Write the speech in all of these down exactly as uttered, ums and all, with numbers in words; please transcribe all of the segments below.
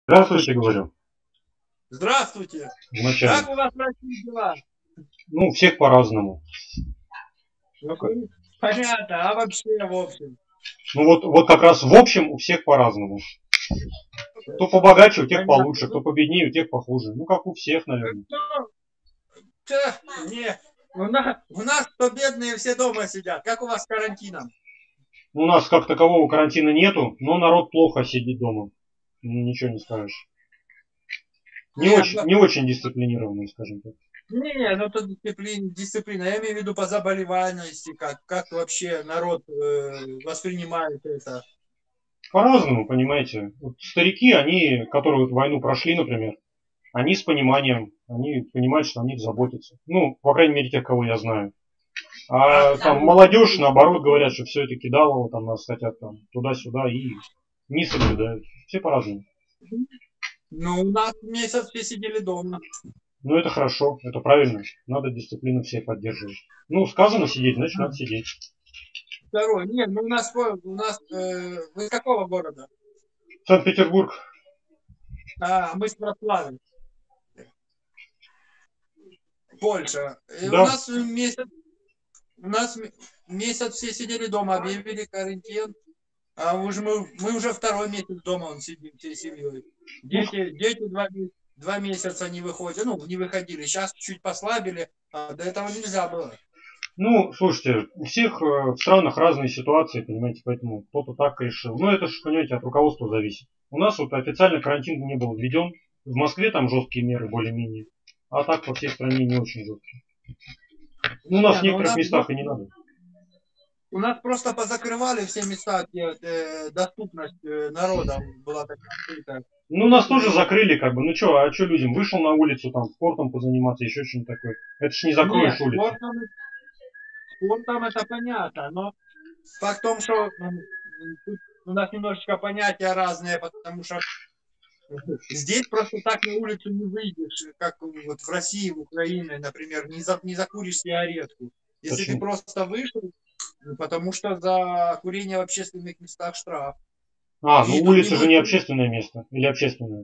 Здравствуйте, говорю. Здравствуйте. Вначале. Как у вас в России дела? Ну, у всех по-разному. Ну, понятно, а вообще, в общем? Ну вот, вот как раз в общем у всех по-разному. Кто побогаче, у тех Понятно. получше, кто победнее, у тех похуже. Ну, как у всех, наверное. Ха, не, у нас, у нас то бедные все дома сидят. Как у вас с карантином? У нас как такового карантина нету, но народ плохо сидит дома. Ничего не скажешь. Не, Нет, очень, ну, не очень дисциплинированный, скажем так. не, ну это дисциплина, дисциплина. Я имею в виду по заболеваемости, как, как вообще народ э, воспринимает это. По-разному, понимаете. Вот старики, они, которые вот войну прошли, например, они с пониманием, они понимают, что о них заботятся. Ну, по крайней мере, тех, кого я знаю. А там молодежь, наоборот, говорят, что все это кидалово, там нас хотят там туда-сюда и не соблюдают. Все по-разному. Ну, у нас месяц все сидели дома. Ну, это хорошо, это правильно. Надо дисциплину все поддерживать. Ну, сказано сидеть, значит, надо сидеть. Второй. Нет, ну у нас, у нас э, вы из какого города? Санкт-Петербург. А, мы с Вроцлавия. Польша. И Да. у нас месяц, у нас месяц все сидели дома, объявили карантин. А уже мы, мы уже второй месяц дома он сидим всей семьей. Дети, дети два, два месяца не выходят, ну, не выходили. Сейчас чуть послабили, а до этого нельзя было. Ну, слушайте, у всех в странах разные ситуации, понимаете, поэтому кто-то так решил. Ну, это же, понимаете, от руководства зависит. У нас вот официально карантин не был введен. В Москве там жесткие меры более-менее. А так по всей стране не очень жесткие. Ну, у нас в некоторых местах и не надо. У нас просто позакрывали все места, где э, доступность э, народа была такая. Ну, нас тоже закрыли, как бы. Ну что, а что людям? Вышел на улицу, там, спортом позаниматься, еще что-нибудь такое. Это ж не закроешь Нет, улицу. Спортом, спортом это понятно, но факт в том, что тут у нас немножечко понятия разные, потому что здесь просто так на улицу не выйдешь, как вот в России, в Украине, например, не, за, не закуришь сигаретку. Если Почему? ты просто вышел, потому что за курение в общественных местах штраф. А, И ну улица не же не будет... общественное место. Или общественное?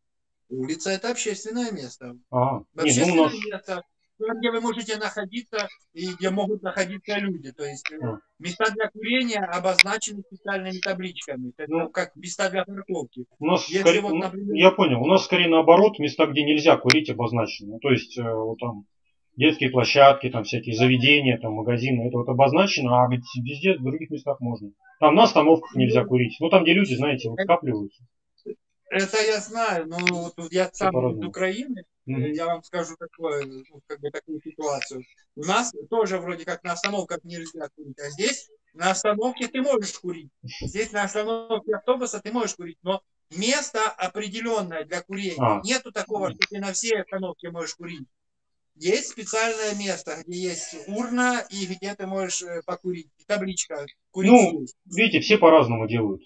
Улица это общественное место. А, Общественное не, ну у нас... место, где вы можете находиться и где могут находиться люди. То есть а. места для курения обозначены специальными табличками. Это ну, как места для парковки. У нас Если скорее, вот, например... Я понял, у нас скорее наоборот, места, где нельзя курить, обозначены. То есть э, вот там детские площадки, там всякие заведения, там магазины, это вот обозначено, а везде, в других местах можно. Там на остановках нельзя курить. Ну там, где люди, знаете, вот скапливаются. Это я знаю, но вот я сам из Украины, mm-hmm. я вам скажу такое, как бы такую ситуацию. У нас тоже вроде как на остановках нельзя курить, а здесь на остановке ты можешь курить. Здесь на остановке автобуса ты можешь курить, но место определенное для курения. А. Нету такого, что ты на всей остановке можешь курить. Есть специальное место, где есть урна и где ты можешь покурить. Табличка. Курить ну, здесь. Видите, все по-разному делают.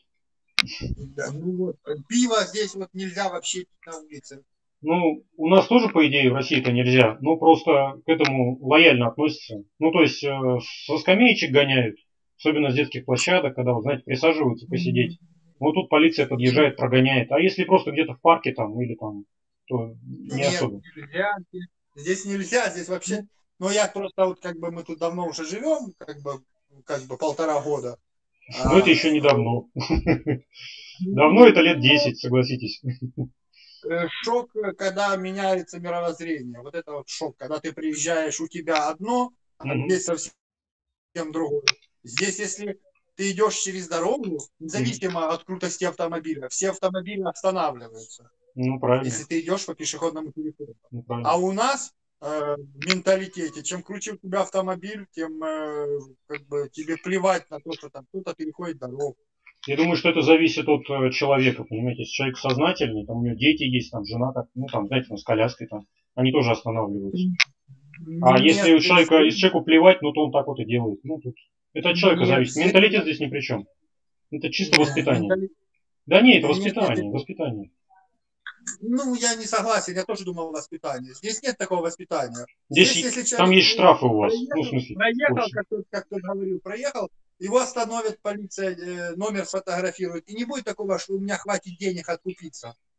Да, ну вот, пиво здесь вот нельзя вообще пить на улице. Ну, у нас тоже, по идее, в России это нельзя, но просто к этому лояльно относятся. Ну, то есть, э, со скамеечек гоняют, особенно с детских площадок, когда, вы знаете, присаживаются посидеть. Вот тут полиция подъезжает, прогоняет. А если просто где-то в парке там или там, то не Нет, особо. Нельзя. Здесь нельзя, здесь вообще... Ну, я просто вот как бы мы тут давно уже живем, как бы, как бы полтора года. Но а, это еще не давно. Давно это лет десять, согласитесь. Шок, когда меняется мировоззрение. Вот это вот шок, когда ты приезжаешь, у тебя одно, а mm-hmm. здесь совсем другое. Здесь, если ты идешь через дорогу, независимо mm-hmm. от крутости автомобиля, все автомобили останавливаются. Ну, правильно. Если ты идешь по пешеходному переходу. Ну, а у нас э, в менталитете, чем круче у тебя автомобиль, тем э, как бы тебе плевать на то, что там кто-то переходит дорогу. Я думаю, что это зависит от человека, понимаете, если человек сознательный, там у него дети есть, там жена, как, ну там, знаете, там, с коляской, там, они тоже останавливаются. А нет, если у человека, если человеку плевать, ну то он так вот и делает. Ну, тут, это от человека нет, зависит. Менталитет здесь ни при чем. Это чисто нет, воспитание. Менталитет... Да нет, это воспитание, нет, нет, воспитание. Ну, я не согласен, я тоже думал воспитание. Здесь нет такого воспитания. Здесь, Здесь если там есть штрафы у вас. Проехал, ну, в смысле, проехал как кто-то как говорил, проехал, его остановит полиция, номер сфотографирует. И не будет такого, что у меня хватит денег откупиться.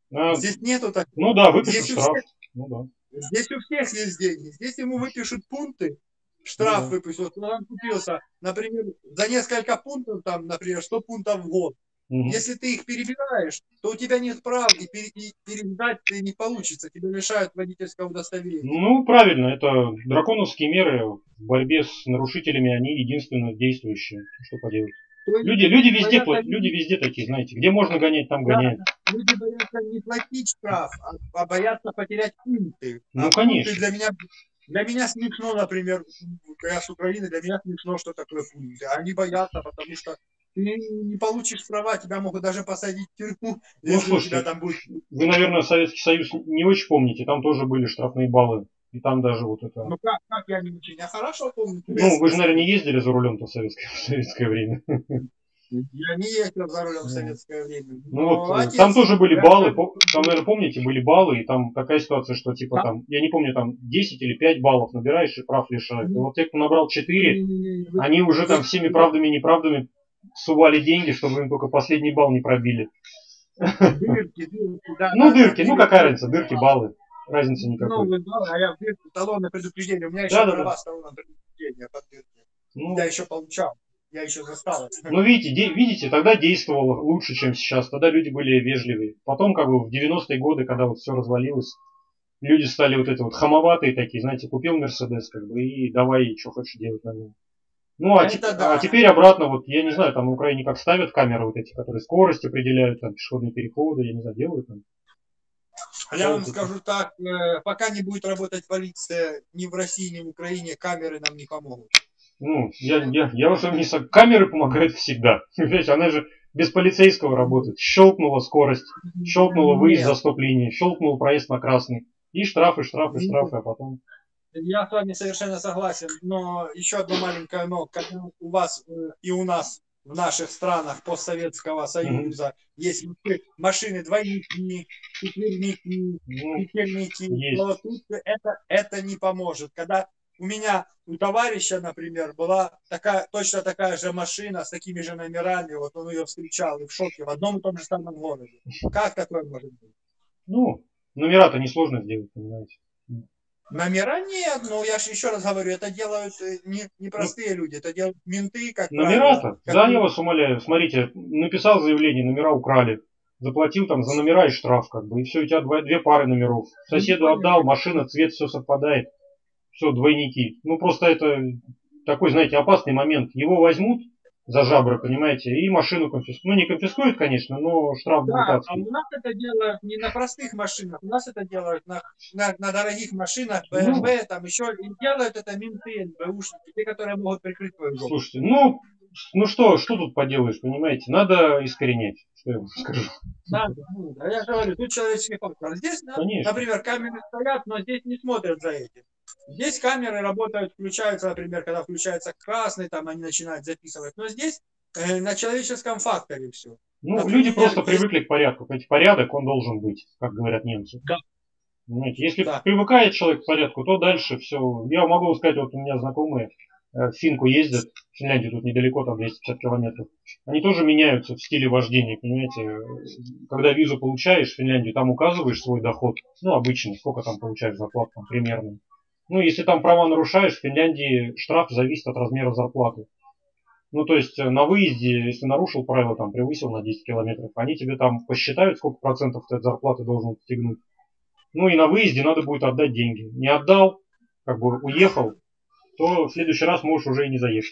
А, здесь нету так. Ну да, выпишут штраф. Всех, ну, да. Здесь у всех есть деньги. Здесь ему выпишут пункты, штраф ну, да. выпишут. Но он купился, например, за несколько пунктов, там, например, сто пунктов в год. Угу. Если ты их перебираешь, то у тебя нет прав, и, пере, и пересдать ты не получится. Тебя лишают водительского удостоверения. Ну, правильно. Это драконовские меры в борьбе с нарушителями, они единственно действующие. Что поделать. Люди, люди, везде, боятся, люди везде такие, знаете. Где можно гонять, там да, гоняют. Люди боятся не платить штраф, а, а боятся потерять пункты. Ну, а конечно. Пункты для меня, для меня смешно, например, я с Украины, для меня смешно, что такое пункты. Они боятся, потому что ты не получишь права, тебя могут даже посадить в тюрьму, ну, если слушайте, у тебя там будет... Вы, наверное, Советский Союз не очень помните, там тоже были штрафные баллы. И там даже вот это... Ну как, как я не очень, я хорошо помню. Ну, вы же, наверное, не ездили за рулем-то в советское, в советское время. Я не ездил за рулем в советское время. Ну вот, отец, там тоже были баллы, там, наверное, помните, были баллы, и там такая ситуация, что типа там, я не помню, там десять или пять баллов набираешь и прав лишают. И вот те, кто набрал четыре, они уже там всеми правдами и неправдами сували деньги, чтобы им только последний балл не пробили. Дырки, дырки, да, ну, да, дырки, да, ну какая разница, дырки, баллы. Разницы никакой. Ну, а я в дырке, талонное предупреждение. У меня еще да, права да, с талонным предупреждением под дырки. Ну, я еще получал. Я еще застал. Ну, видите, де, видите, тогда действовало лучше, чем сейчас. Тогда люди были вежливые. Потом, как бы, в девяностые годы, когда вот все развалилось, люди стали вот эти вот хамоватые такие, знаете, купил Мерседес, как бы, и давай, что хочешь делать на нем. Ну, а, те, да. а теперь обратно, вот, я не знаю, там в Украине как ставят камеры вот эти, которые скорость определяют, там, пешеходные переходы, я не знаю, делают там. Я вам скажу так, пока не будет работать полиция ни в России, ни в Украине, камеры нам не помогут. Ну, я, я, я уже не сам. Камеры помогают всегда. Понимаете, она же без полицейского работает. Щелкнула скорость, щелкнула выезд за стоп-линии, щелкнул проезд на красный. И штрафы, штрафы, штрафы, а потом... Я с вами совершенно согласен, но еще одно маленькое но. Когда у вас и у нас в наших странах постсоветского союза mm-hmm. есть машины двойники, четверники, петельники, mm-hmm. но тут это, это не поможет. Когда у меня, у товарища, например, была такая, точно такая же машина с такими же номерами, вот он ее встречал и в шоке в одном и том же самом городе. Как такое может быть? Ну, номера-то несложно сделать, понимаете. Номера нет, но я же еще раз говорю, это делают не, не простые ну, люди, это делают менты, как номера-то? Да, я вас умоляю, смотрите, написал заявление, номера украли. Заплатил там за номера и штраф, как бы, и все, у тебя два, две пары номеров. Соседу отдал, машина, цвет, все совпадает. Все, двойники. Ну, просто это такой, знаете, опасный момент. Его возьмут за жабры, понимаете, и машину конфискуют. Ну, не конфискуют, конечно, но штраф да, будет адский. А у нас это делают не на простых машинах, у нас это делают на, на, на дорогих машинах, бэ эм вэ, ну, там еще, и делают это менты, эн бэ ушники, те, которые могут прикрыть твою жопу. Слушайте, ну, ну что, что тут поделаешь, понимаете, надо искоренять, что я вам скажу. Надо, ну, да, я говорю, тут человеческий фактор. Здесь, конечно. Например, камеры стоят, но здесь не смотрят за этим. Здесь камеры работают, включаются, например, когда включается красный, там они начинают записывать. Но здесь э, на человеческом факторе все. Ну, например, люди просто есть... привыкли к порядку. Ведь порядок, он должен быть, как говорят немцы. Да. Понимаете, если да. привыкает человек к порядку, то дальше все. Я могу сказать, вот у меня знакомые э, в Финку ездят, в Финляндии тут недалеко, там двести пятьдесят километров. Они тоже меняются в стиле вождения, понимаете. Когда визу получаешь в Финляндию, там указываешь свой доход, ну, обычный, сколько там получаешь зарплату, там, примерно. Ну, если там права нарушаешь, в Финляндии штраф зависит от размера зарплаты. Ну, то есть на выезде, если нарушил правила, там, превысил на десять километров, они тебе там посчитают, сколько процентов ты от зарплаты должен отстегнуть. Ну, и на выезде надо будет отдать деньги. Не отдал, как бы уехал, то в следующий раз можешь уже и не заехать.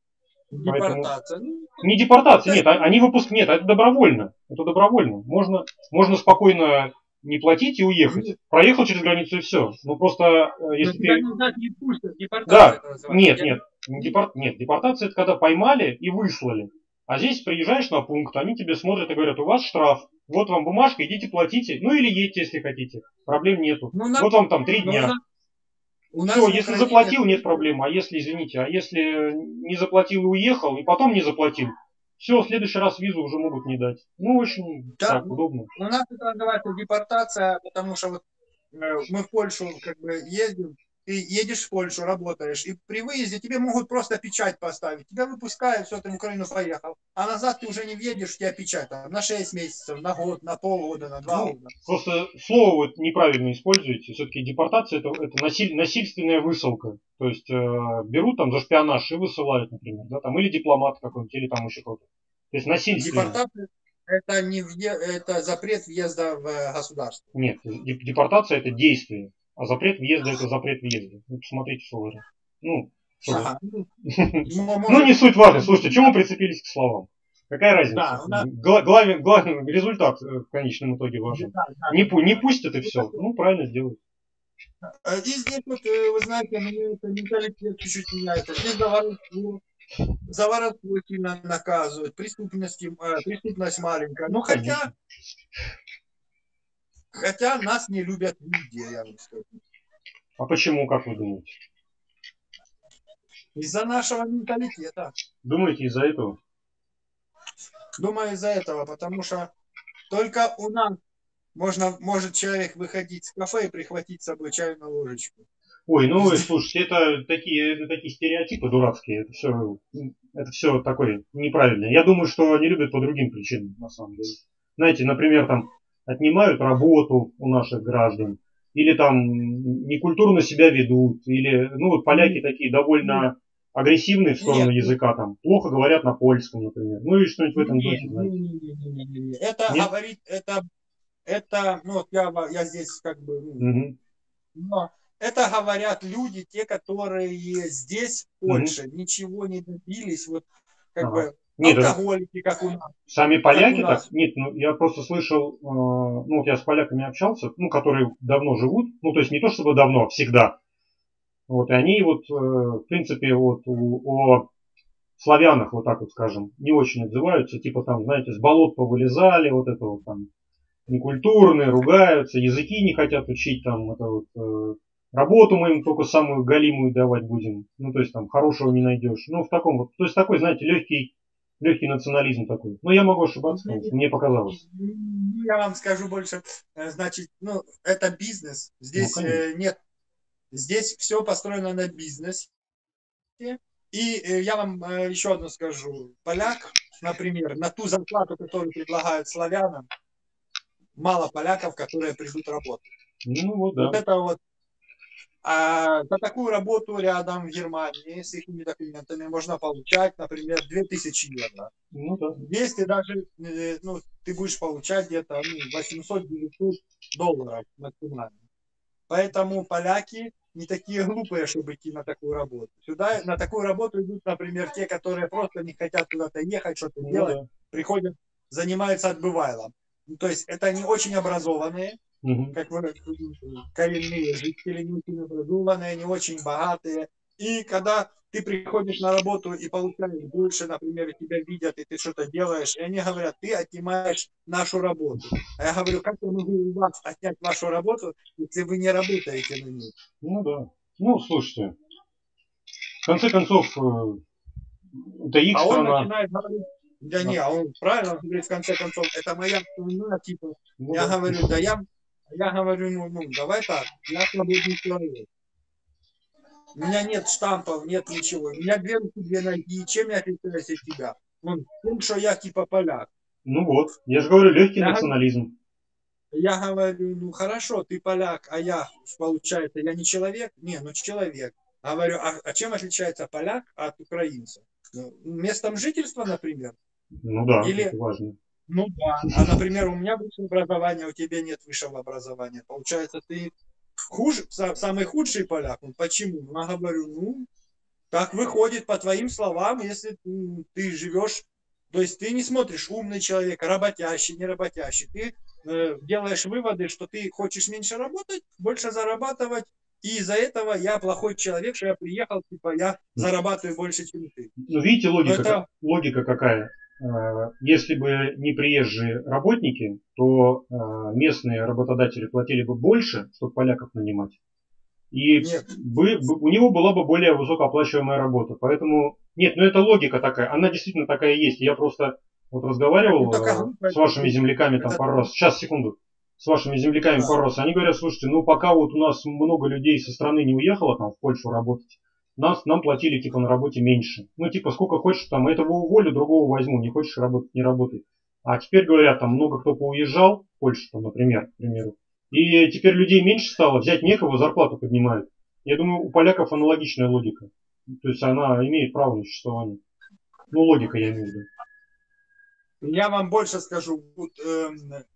Депортация. Поэтому... Не депортация, нет, они выпуск нет, это добровольно. Это добровольно. Можно, можно спокойно не платить и уехать. Нет. Проехал через границу и все. Ну просто если ты... Не пустят, депортация. Да, нет, нет, депорт... нет, депортация это когда поймали и выслали. А здесь приезжаешь на пункт, они тебе смотрят и говорят, у вас штраф, вот вам бумажка, идите платите, ну или едьте, если хотите, проблем нету. Ну, на... Вот вам там три дня. Ну, все, если Украине... заплатил, нет проблем, а если, извините, а если не заплатил и уехал, и потом не заплатил, все, в следующий раз визу уже могут не дать. Ну, очень да, так, удобно. У нас это называется депортация, потому что вот э, мы в Польшу как бы ездим, ты едешь в Польшу, работаешь, и при выезде тебе могут просто печать поставить. Тебя выпускают, все, ты в Украину поехал. А назад ты уже не въедешь, тебя печать там, на шесть месяцев, на год, на полгода, на два ну, года. Просто слово вот неправильно используете. Все-таки депортация это, это насиль, насильственная высылка. То есть э, берут там за шпионаж и высылают, например, да, там, или дипломат какой-нибудь, или там еще кто-то. То есть насильственно. Депортация это не въе... это запрет въезда в государство. Нет, депортация это действие, а запрет въезда это запрет въезда. Ну, посмотрите в словаре. Ну, Ага. ну, не суть важно. Слушайте, чему прицепились к словам? Какая разница? Да, нас... главный, главный результат в конечном итоге важен. Да, да, не, да, не пусть это все. Ну, правильно сделают. И здесь вот, вы знаете, мне это менталитет чуть-чуть меняется. Здесь воровство, за воровство сильно наказывают, преступность, преступность маленькая. Ну, хотя, хотя нас не любят везде, я вам скажу. А почему, как вы думаете? Из-за нашего менталитета. Думаете, из-за этого? Думаю, из-за этого, потому что только у нас можно, может человек выходить с кафе и прихватить с собой чайную ложечку. Ой, ну вы слушайте, это такие, это такие стереотипы дурацкие, это все, это все такое неправильное. Я думаю, что они любят по другим причинам, на самом деле. Знаете, например, там отнимают работу у наших граждан, или там некультурно себя ведут, или, ну вот поляки такие довольно агрессивные в сторону Нет. языка, там, плохо говорят на польском, например, ну и что-нибудь в этом духе, знаете. Это Нет? говорит, это, это, ну, я, я здесь как бы, угу. но это говорят люди, те, которые здесь, в Польше, угу. ничего не добились, вот, как ага. бы, Нет, алкоголики, как у нас. Сами поляки так? так? Нет, ну, я просто слышал, э, ну, вот я с поляками общался, ну, которые давно живут, ну, то есть не то чтобы давно, а всегда. Вот, и они вот, э, в принципе, вот у, о славянах, вот так вот скажем, не очень отзываются, типа там, знаете, с болот повылезали, вот это вот там, некультурные, ругаются, языки не хотят учить, там, это вот, э, работу мы им только самую галимую давать будем, ну, то есть там хорошего не найдешь. Ну, в таком вот, то есть такой, знаете, легкий, легкий национализм такой. Но я могу ошибаться, конечно, мне показалось. Я вам скажу больше, значит, ну, это бизнес, здесь ну, нет, здесь все построено на бизнесе. И я вам еще одно скажу, поляк, например, на ту зарплату, которую предлагают славянам, мало поляков, которые придут работать. Ну, вот, да. Вот это вот. А за такую работу рядом в Германии с их документами можно получать, например, две тысячи евро. Ну, да. Здесь ты даже, ну, ты будешь получать где-то ну, восемьсот-девятьсот долларов максимально. Поэтому поляки не такие глупые, чтобы идти на такую работу. Сюда на такую работу идут, например, те, которые просто не хотят куда-то ехать, что-то ну, делать, да. приходят, занимаются отбывайлом. Ну, то есть это не очень образованные, угу. как вы, коренные жители, не очень образованные, не очень богатые. И когда ты приходишь на работу и получаешь больше, например, тебя видят, и ты что-то делаешь, и они говорят, ты отнимаешь нашу работу. А я говорю, как я могу у вас отнять вашу работу, если вы не работаете на ней? Ну да. Ну, слушайте, в конце концов, это их а страна. Он начинает говорить, да, да не, а он правильно говорит, в конце концов, это моя страна, типа, ну, я да. говорю, да я, я говорю, ну, ну, давай так, я свободный человек. У меня нет штампов, нет ничего. У меня две руки, две ноги. Чем я отличаюсь от тебя? Ну, тем, что я типа поляк. Ну вот, я же говорю, легкий я национализм. Я говорю, ну хорошо, ты поляк, а я, получается, я не человек? Не, ну человек. Говорю, а, а чем отличается поляк от украинца? Ну, местом жительства, например? Ну да, Или... это важно. Ну да. А, например, у меня высшее образование, у тебя нет высшего образования. Получается, ты хуже, самый худший поляк. Ну, почему? Я говорю, ну, так выходит по твоим словам, если ты, ты живешь, то есть ты не смотришь умный человек, работящий, не работящий. Ты э, делаешь выводы, что ты хочешь меньше работать, больше зарабатывать, и из-за этого я плохой человек, что я приехал, типа я зарабатываю больше, чем ты. Ну, видите, логика, это... логика какая? Если бы не приезжие работники, то местные работодатели платили бы больше, чтобы поляков нанимать. И бы, у него была бы более высокооплачиваемая работа. Поэтому, нет, ну это логика такая, она действительно такая есть. Я просто вот разговаривал ну, с вашими земляками там пару раз. Сейчас, секунду. с вашими земляками пару раз. Они говорят, слушайте, ну пока вот у нас много людей со страны не уехало там в Польшу работать, нас, нам платили типа на работе меньше. Ну типа сколько хочешь там, этого уволю, другого возьму, не хочешь работать, не работай. А теперь говорят, там много кто поуезжал в Польшу, там, например, к примеру. И теперь людей меньше стало, взять некого, зарплату поднимают. Я думаю, у поляков аналогичная логика. То есть она имеет право на существование. Ну, логика, я имею в виду. Я вам больше скажу. Вот, э,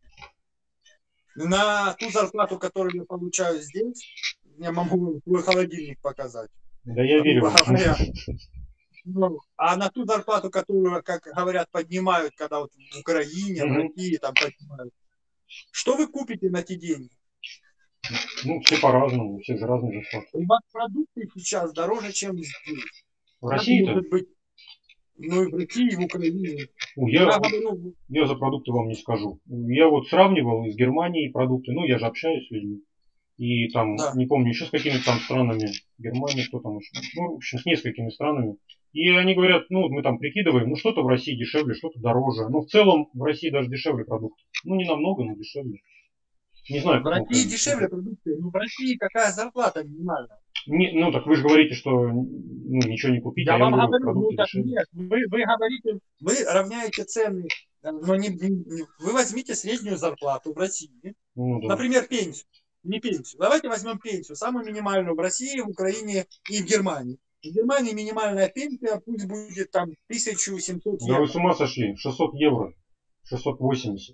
на ту зарплату, которую я получаю здесь, я могу свой холодильник показать. Да я верю. Ну, а на ту зарплату, которую, как говорят, поднимают, когда вот в Украине, mm-hmm. в России там поднимают. Что вы купите на те деньги? Ну, все по-разному, у всех же разные зарплаты. У вас продукты сейчас дороже, чем здесь. В России-то? Может быть, ну и в России, и в Украине. Ну, я, я, говорю... я за продукты вам не скажу. Я вот сравнивал из Германии продукты, ну я же общаюсь с людьми. И там, да. не помню, еще с какими-то там странами, Германия, кто там еще, ну, в общем, с несколькими странами. И они говорят, ну, мы там прикидываем, ну, что-то в России дешевле, что-то дороже. Но в целом в России даже дешевле продукты. Ну, не намного, но дешевле. Не знаю. В России дешевле продукты, но в России какая зарплата минимальная? Не, ну, так вы же говорите, что ну, ничего не купить, я а вам я говорю, ну, так нет, вы, вы говорите, вы равняете цены, но не, не, вы возьмите среднюю зарплату в России, ну, да. Например, пенсию. Не пенсию. Давайте возьмем пенсию, самую минимальную в России, в Украине и в Германии. В Германии минимальная пенсия пусть будет там тысяча семьсот евро. Да вы с ума сошли, шестьсот евро, шестьсот восемьдесят.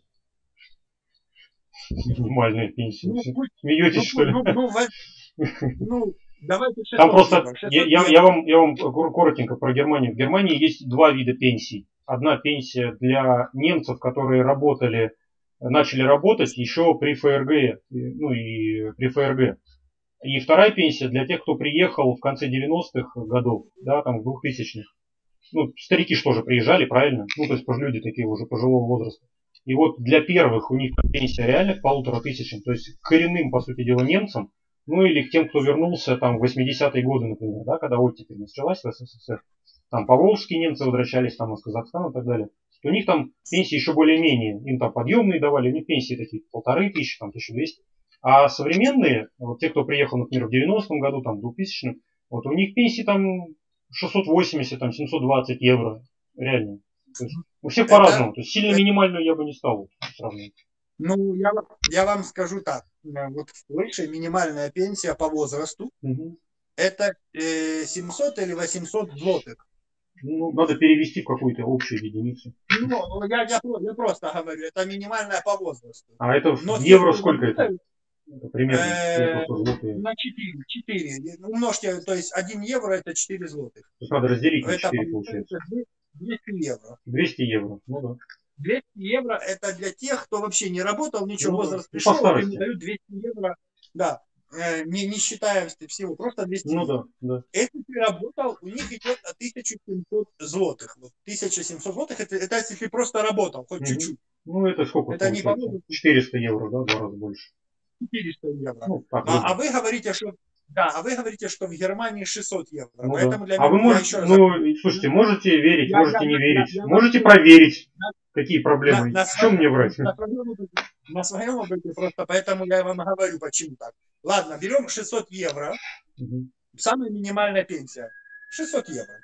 Минимальная пенсия. Ну, смеетесь, ну, что ли? Ну, ну, ну давайте Там просто, я, я, я, вам, я вам коротенько про Германию. В Германии есть два вида пенсий. Одна пенсия для немцев, которые работали, начали работать еще при ФРГ, ну и при ФРГ. И вторая пенсия для тех, кто приехал в конце девяностых годов, да, там в двухтысячных. Ну, старики что же приезжали, правильно? Ну, то есть люди такие уже пожилого возраста. И вот для первых у них пенсия реально к полутора тысячам, то есть к коренным, по сути дела, немцам, ну или к тем, кто вернулся там в восьмидесятые годы, например, да, когда оттепель началась в СССР, там поволжские немцы возвращались там из Казахстана и так далее. У них там пенсии еще более-менее, им там подъемные давали, у них пенсии такие полторы тысячи, там тысяча двести. А современные, вот те, кто приехал, например, в девяностом году, там в двухтысячном, вот у них пенсии там шестьсот восемьдесят, там семьсот двадцать евро, реально. То есть, у всех это, по-разному. То есть сильно это, минимальную я бы не стал сравнивать. Ну, я, я вам скажу так. Вот в Польше минимальная пенсия по возрасту угу. это э, семьсот или восемьсот злотых. Ну, надо перевести в какую-то общую единицу. Ну, я, я, я просто говорю, это минимальная по возрасту. А это в евро сколько это? Это примерно. Э, на четыре. четыре. Умножьте, то есть один евро это четыре злотых. То есть надо разделить на четыре, получается. двести евро. двести евро, ну да. двести евро это для тех, кто вообще не работал, ничего, ну, возраст ну, пришел, им дают двести евро. Да, э, не, не считая всего, просто двести ну, евро. Да, да. Если ты работал, у них идет тысяча семьсот злотых. Вот, тысяча семьсот злотых это, это если ты просто работал, хоть угу. чуть-чуть. Ну это сколько? Это не по-моему четыреста евро, да, в два раза больше. четыреста евро. Ну, так, а, а вы говорите, что да, а вы говорите, что в Германии шестьсот евро. Ну, поэтому да. для а меня, вы можете, еще ну, раз... слушайте, можете верить, я, можете я, не я, верить, я, я, можете я, проверить, на, какие проблемы. На, на в чем своем, мне врать? На своем, опыте, на своем опыте просто, поэтому я вам говорю, почему так. Ладно, берем шестьсот евро, угу. самая минимальная пенсия, шестьсот евро.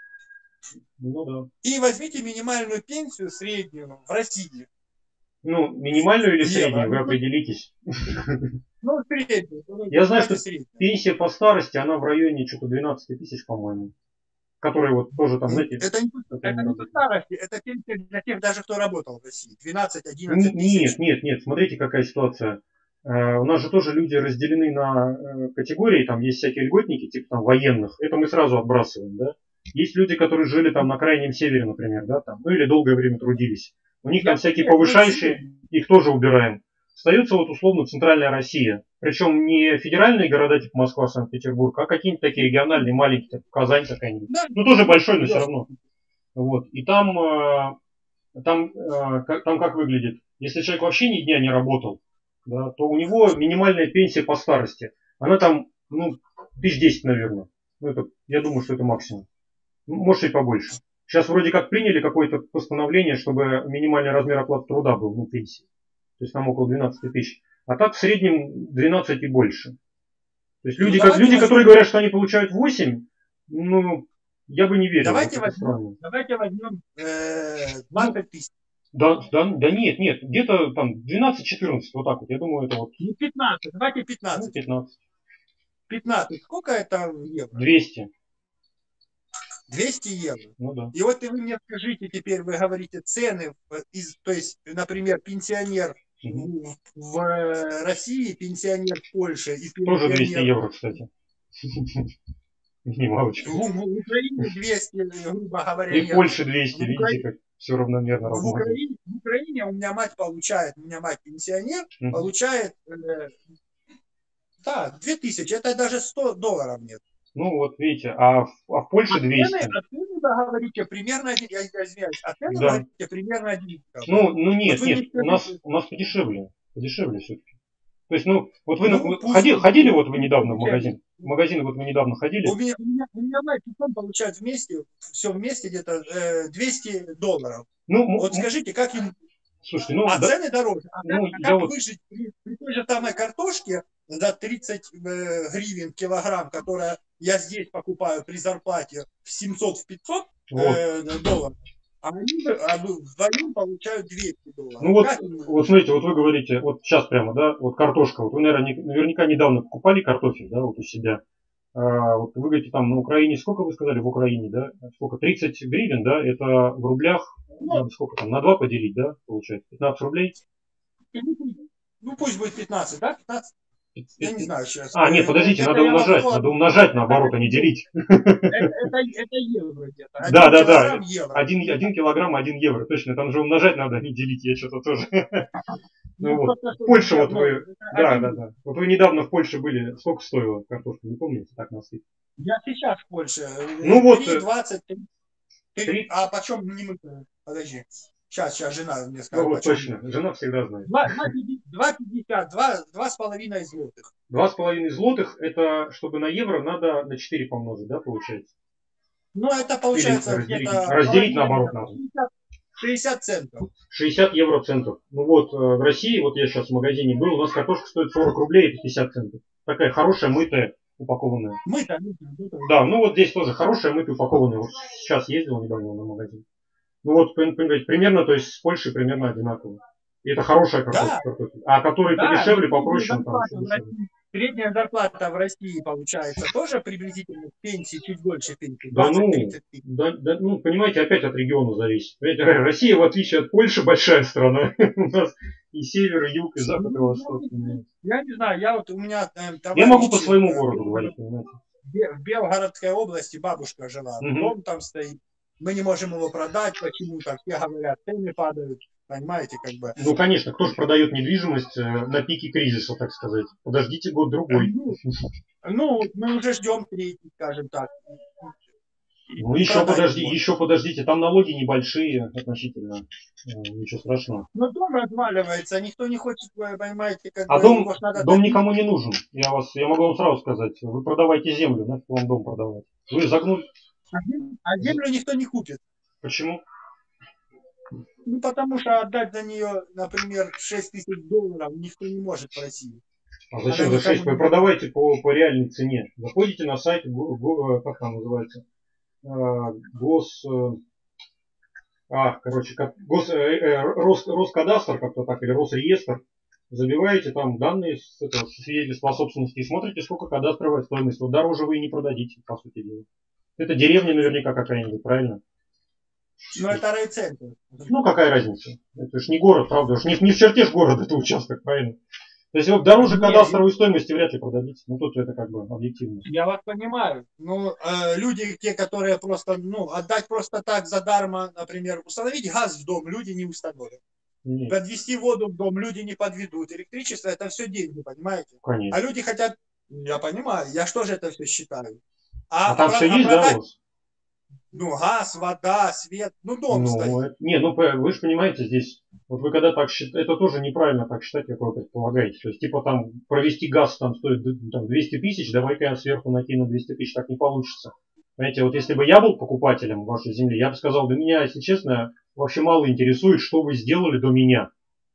Ну да. И возьмите минимальную пенсию среднюю в России. Ну, минимальную или среднюю, вы определитесь. Ну, среднюю. Я знаю, что пенсия по старости, она в районе что-то двенадцать тысяч, по-моему. Которые вот тоже там, знаете... Это не, это не по старости, это пенсия для тех, даже кто работал в России. двенадцать-одиннадцать тысяч. Нет, нет, нет, смотрите, какая ситуация. У нас же тоже люди разделены на категории, там есть всякие льготники, типа там военных. Это мы сразу отбрасываем, да. Есть люди, которые жили там на крайнем севере, например, да, там, ну или долгое время трудились. У них там всякие повышающие, их тоже убираем. Остается вот условно центральная Россия. Причем не федеральные города типа Москва, Санкт-Петербург, а какие-нибудь такие региональные, маленькие, типа Казань какая-нибудь. Ну тоже большой, но все равно. Вот. И там, там, там как выглядит? Если человек вообще ни дня не работал, да, то у него минимальная пенсия по старости. Она там, ну, тысяч десять, наверное. Ну, это, я думаю, что это максимум. Может и побольше. Сейчас вроде как приняли какое-то постановление, чтобы минимальный размер оплаты труда был, ну, пенсии. То есть там около двенадцать тысяч. А так в среднем двенадцать и больше. То есть люди, ну, как, люди которые говорят, что они получают восемь, ну, я бы не верил. Давайте возьмем, давайте возьмем э, двадцать тысяч. Да, да, да нет, нет, где-то там двенадцать-четырнадцать, вот так вот, я думаю, это вот. Ну, пятнадцать, давайте пятнадцать. Ну, пятнадцать. пятнадцать, сколько это в евро? двести. двести евро. Ну да. И вот и вы мне скажите, теперь вы говорите цены, из, то есть, например, пенсионер угу. в, в России, пенсионер в Польше и пенсионер... Тоже двести евро, кстати. Минималочка. В, в Украине двести, грубо говоря. И в Польше двести, видите, как все равномерно. В Украине, в Украине у меня мать получает, у меня мать пенсионер, угу. получает, э, да, две тысячи, это даже сто долларов нет. Ну вот видите, а в, а в Польше двести. А цены, вы говорите, примерно один, я извиняюсь, а цены, да. говорите, примерно один. Ну, ну нет, вот нет, у нас, у нас подешевле, подешевле все-таки. То есть, ну, вот вы, ну, вы ходили, ходили вот вы недавно в магазин? В магазин вот вы недавно ходили? У меня, у меня, у меня мать получает вместе, все вместе где-то э, двести долларов. Ну, вот скажите, как им... Слушайте, ну... А да, цены дороже. А ну, как, а как вот... выжить при, при той же самой картошке за тридцать э, гривен килограмм, которая я здесь покупаю при зарплате в семьсот-пятьсот вот. э, долларов, а они вдвоем получают двести долларов. Ну вот, вот смотрите, вот вы говорите, вот сейчас прямо, да, вот картошка, вот вы, наверное, не, наверняка недавно покупали картофель, да, вот у себя. А, вот вы говорите, там на Украине, сколько вы сказали в Украине, да, сколько, тридцать гривен, да, это в рублях, ну, надо сколько там, на два поделить, да, получается, пятнадцать рублей? Ну пусть будет пятнадцать, да, пятнадцать? Я не знаю сейчас. А, нет, подождите, это надо умножать, надо умножать наоборот, а не делить. Это, это, это евро где-то. Да, да, да. Один, один килограмм, один евро. Точно, там же умножать надо, а не делить. Я что-то тоже. Ну вот. В Польше вот вы. Да, да, да. Вот вы недавно в Польше были. Сколько стоила картошка? Не помните, так на свете? Я сейчас в Польше. Ну вот. двадцать. А почем не мы? Подожди. Сейчас, сейчас жена мне скажет. Ну вот точно, жена всегда знает. два пятьдесят, два с половиной злотых. Два с половиной злотых, это, чтобы на евро, надо на четыре помножить, да, получается? Ну, это получается где-то... Разделить наоборот надо. шестьдесят центов. шестьдесят евро центов. Ну вот, в России, вот я сейчас в магазине был, у нас картошка стоит сорок рублей, это пятьдесят центов. Такая хорошая, мытая, упакованная. Мытая, мытая. Да, ну вот здесь тоже хорошая, мытая, упакованная. Вот сейчас ездил недавно на магазин. Ну вот, примерно, то есть с Польшей примерно одинаково. И это хорошая картошка. Да. А которые да, подешевле, попроще. Там, средняя зарплата в России получается тоже приблизительно к пенсии, чуть больше пенсии. Да ну, да, да, ну, понимаете, опять от региона зависит. Понимаете, Россия, в отличие от Польши, большая страна. У нас и север, и юг, и запад, и восток. Я не знаю, я вот у меня... Я могу по своему городу говорить, понимаете. В Белгородской области бабушка жила, дом там стоит. Мы не можем его продать, почему-то все говорят, цены падают, понимаете, как бы. Ну, конечно, кто же продает недвижимость на пике кризиса, так сказать. Подождите год-другой. Ну, ну, мы уже ждем третий, скажем так. Ну, еще, подожди, еще подождите, там налоги небольшие относительно, ничего страшного. Но дом разваливается, никто не хочет, понимаете, как а бы... дом, надо дом никому не нужен, я, вас, я могу вам сразу сказать, вы продавайте землю, нафиг вам дом продавать. Вы загнули... А землю никто не купит. Почему? Ну, потому что отдать за нее, например, шесть тысяч долларов никто не может в России. А зачем за шесть? Вы продавайте по, по реальной цене. Заходите на сайт, как там называется, гос... А, короче, гос, Рос, Роскадастр, как-то так, или Росреестр. Забиваете там данные с этого свидетельства о собственности и смотрите, сколько кадастровая стоимость. Вот дороже вы и не продадите, по сути дела. Это деревня наверняка какая-нибудь, правильно? Ну, это райцентр. Ну, какая разница? Это же не город, правда? Не, не в черте ж города это участок, правильно? То есть вы дороже Нет, кадастровой стоимости вряд ли продадите. Ну, тут это как бы объективно. Я вас понимаю. Ну, э, люди, те, которые просто, ну, отдать просто так задарма, например, установить газ в дом, люди не установят. Нет. Подвести воду в дом люди не подведут. Электричество это все деньги, понимаете? Конечно. А люди хотят, я понимаю, я что же это все считаю? А, а там про, все а есть, продать, да, у вас? Ну, газ, вода, свет, ну, дом ну, стоит. Не, ну, вы же понимаете, здесь, вот вы когда так считаете, это тоже неправильно так считать, как вы предполагаете. То есть, типа, там, провести газ там стоит там, двести тысяч, давай-ка я сверху накину двести тысяч, так не получится. Понимаете, вот если бы я был покупателем вашей земли, я бы сказал, да меня, если честно, вообще мало интересует, что вы сделали до меня.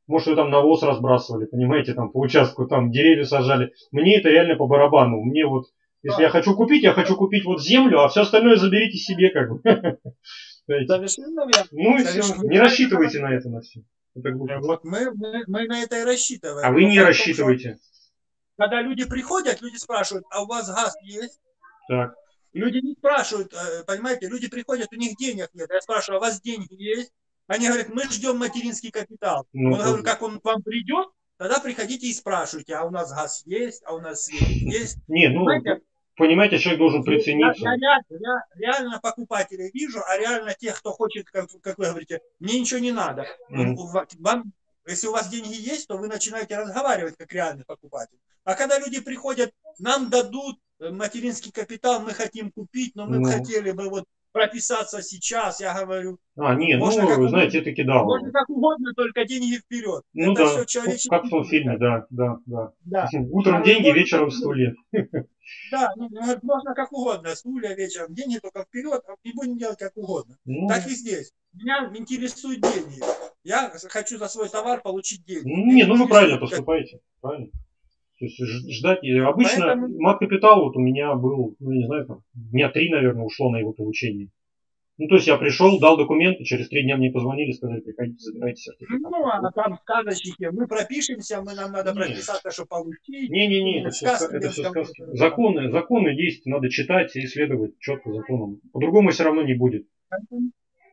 Может, вы там навоз разбрасывали, понимаете, там по участку, там деревья сажали. Мне это реально по барабану. Мне вот, если я хочу купить, я хочу купить вот землю, а все остальное заберите себе, как бы. Совершенно верно. Ну и все. Не рассчитывайте на это, на все. Вот мы, мы, мы на это и рассчитываем. А вы не рассчитываете. Когда люди приходят, люди спрашивают, а у вас газ есть? Так. Люди не спрашивают, понимаете, люди приходят, у них денег нет. Я спрашиваю, а у вас деньги есть? Они говорят, мы ждем материнский капитал. Ну, он говорит, как он к вам придет, тогда приходите и спрашивайте, а у нас газ есть, а у нас свет есть. Не, ну, понимаете, понимаете, человек должен прицениться. Я, я, я, я реально покупателей вижу, а реально тех, кто хочет, как, как вы говорите, мне ничего не надо. Mm. Вам, если у вас деньги есть, то вы начинаете разговаривать как реальный покупатель. А когда люди приходят, нам дадут материнский капитал, мы хотим купить, но мы mm. хотели бы вот прописаться сейчас, я говорю. А, нет, ну, вы угодно, знаете, это кидало. Можно как угодно, только деньги вперед. Ну это да, все человеческий. как в том фильме, да, да, да. да. Утром а деньги, вечером стулья. Да, ну, можно как угодно, стулья, вечером, деньги только вперед, и будем делать как угодно. Ну, так и здесь. Меня интересуют деньги. Я хочу за свой товар получить деньги. Не, ну вы правильно поступаете, правильно. То есть ждать. Обычно Поэтому... мат-капитал вот у меня был, ну я не знаю, там, дня три, наверное, ушло на его получение. Ну, то есть я пришел, дал документы, через три дня мне позвонили, сказали, приходите, забирайте сертификат. Ну, а там сказочники, мы пропишемся, мы, нам надо прописаться, чтобы получить. Не-не-не, это все сказки. Это все сказки. Законы, законы есть, надо читать и исследовать четко законам. По-другому все равно не будет. Поэтому,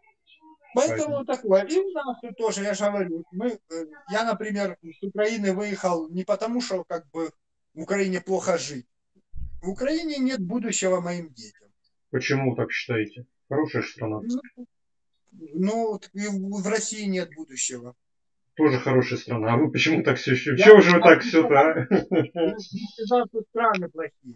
Поэтому такое. И у нас тут тоже, я же говорю, мы, я, например, с Украины выехал не потому, что как бы в Украине плохо жить. В Украине нет будущего моим детям. Почему вы так считаете? Хорошая страна. Ну, ну и в России нет будущего. Тоже хорошая страна. А вы почему так все? Чего же вы так все-то, а? Я сказал, что страны плохие.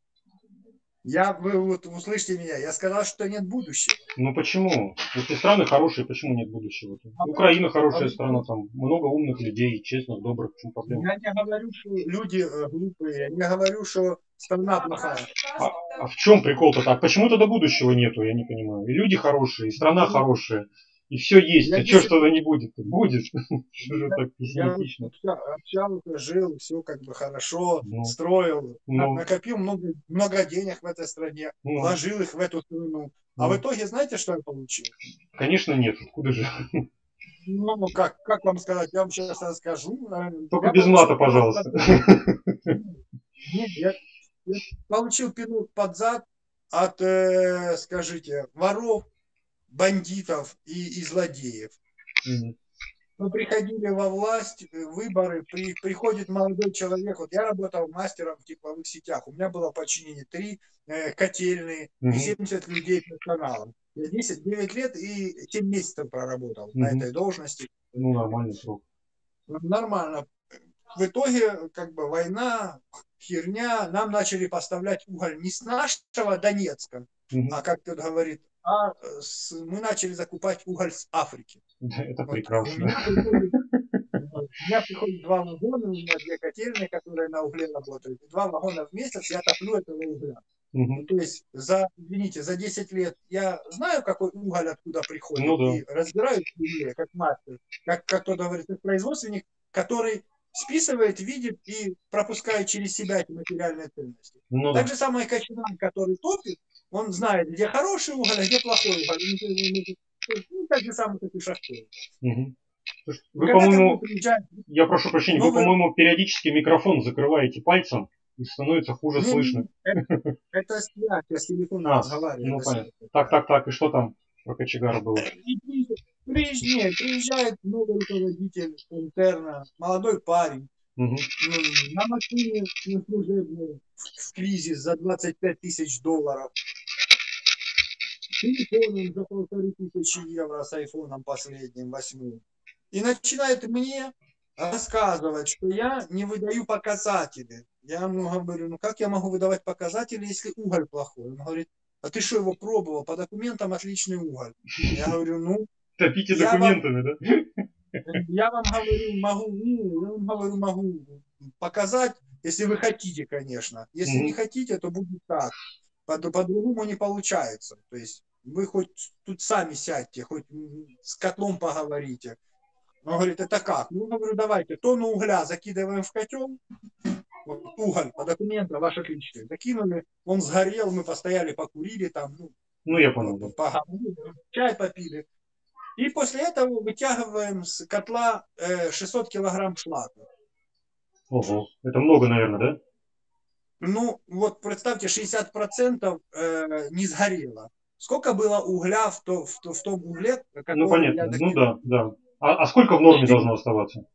Я, вы вот услышите меня, я сказал, что нет будущего. Ну почему? Если страны хорошие, почему нет будущего? А Украина хорошая а страна, там много умных людей, честных, добрых, в чем проблема? Я не говорю, что люди глупые, я не говорю, что страна плохая. А, а в чем прикол-то так? Почему тогда будущего нету, я не понимаю. И люди хорошие, и страна хорошая, и все есть. Я а что ж тогда не будет? Будет. Что же так пессимистично? Я общался, жил, все как бы хорошо, ну, строил, ну, накопил много, много денег в этой стране, ну, вложил их в эту страну. А ну, в итоге знаете, что я получил? Конечно нет. Откуда же? Ну, как, как вам сказать? Я вам сейчас расскажу. Только я без мата, пожалуйста. Нет, я, я получил пинок под зад от, э, скажите, воров, бандитов и, и злодеев. Mm-hmm. Мы приходили во власть, выборы, при, приходит молодой человек. Вот я работал мастером в тепловых сетях. У меня было в подчинении три э, котельные mm-hmm. и семьдесят людей персоналом. Я десять-девять лет и семь месяцев проработал mm-hmm. на этой должности. Ну, нормальный срок. Нормально. В итоге, как бы, война, херня. Нам начали поставлять уголь не с нашего Донецка, mm-hmm. а, как тут говорит, а с, мы начали закупать уголь с Африки. Это вот, прекрасно. У меня, приходит, у меня приходит два вагона, у меня две котельные, которые на угле работают. Два вагона в месяц я топлю этого угля. Угу. Ну, то есть, за, извините, за десять лет я знаю, какой уголь откуда приходит, ну, да. и разбираюсь в угле, как мастер, как, как кто-то говорит, как производственник, который списывает, видит и пропускает через себя эти материальные ценности. Ну, так да. же самое кочегар, который топит, он знает, где хороший уголь, а где плохой уголь. Ну, так же самое, как и шахтер. Угу. Вы, по-моему, я прошу прощения, вы, по-моему, периодически микрофон закрываете пальцем, и становится хуже не, слышно. Это, это связь, я с телефоном а, разговариваю. Ну, понятно. Так, так, так, и что там про кочегара было? Приезжает, приезжает новый руководитель интерна, молодой парень. Угу. На машине служебной в кризис за двадцать пять тысяч долларов. Телефоном за полторы тысячи евро с айфоном последним, восьмым. И начинает мне рассказывать, что я не выдаю показатели. Я ему говорю, ну как я могу выдавать показатели, если уголь плохой? Он говорит, а ты что, его пробовал? По документам отличный уголь. Я говорю, ну... Топите документами, вам, да? Я вам говорю, могу, я вам говорю, могу показать, если вы хотите, конечно. Если mm-hmm. не хотите, то будет так. По-другому не получается. То есть вы хоть тут сами сядьте, хоть с котлом поговорите. Он говорит, это как? Ну, говорю, давайте тонну угля закидываем в котел, вот, уголь по документам ваших личных, закинули, он сгорел, мы постояли, покурили там, ну, ну я понял, да. поговорили, чай попили. И после этого вытягиваем с котла э, шестьсот килограмм шлака. Ого, это много, наверное, да? Ну, вот представьте, шестьдесят процентов э, не сгорело. Сколько было угля в, то, в, то, в том угле, который ну, понятно. я Ну да, да. А, а сколько в норме должно оставаться?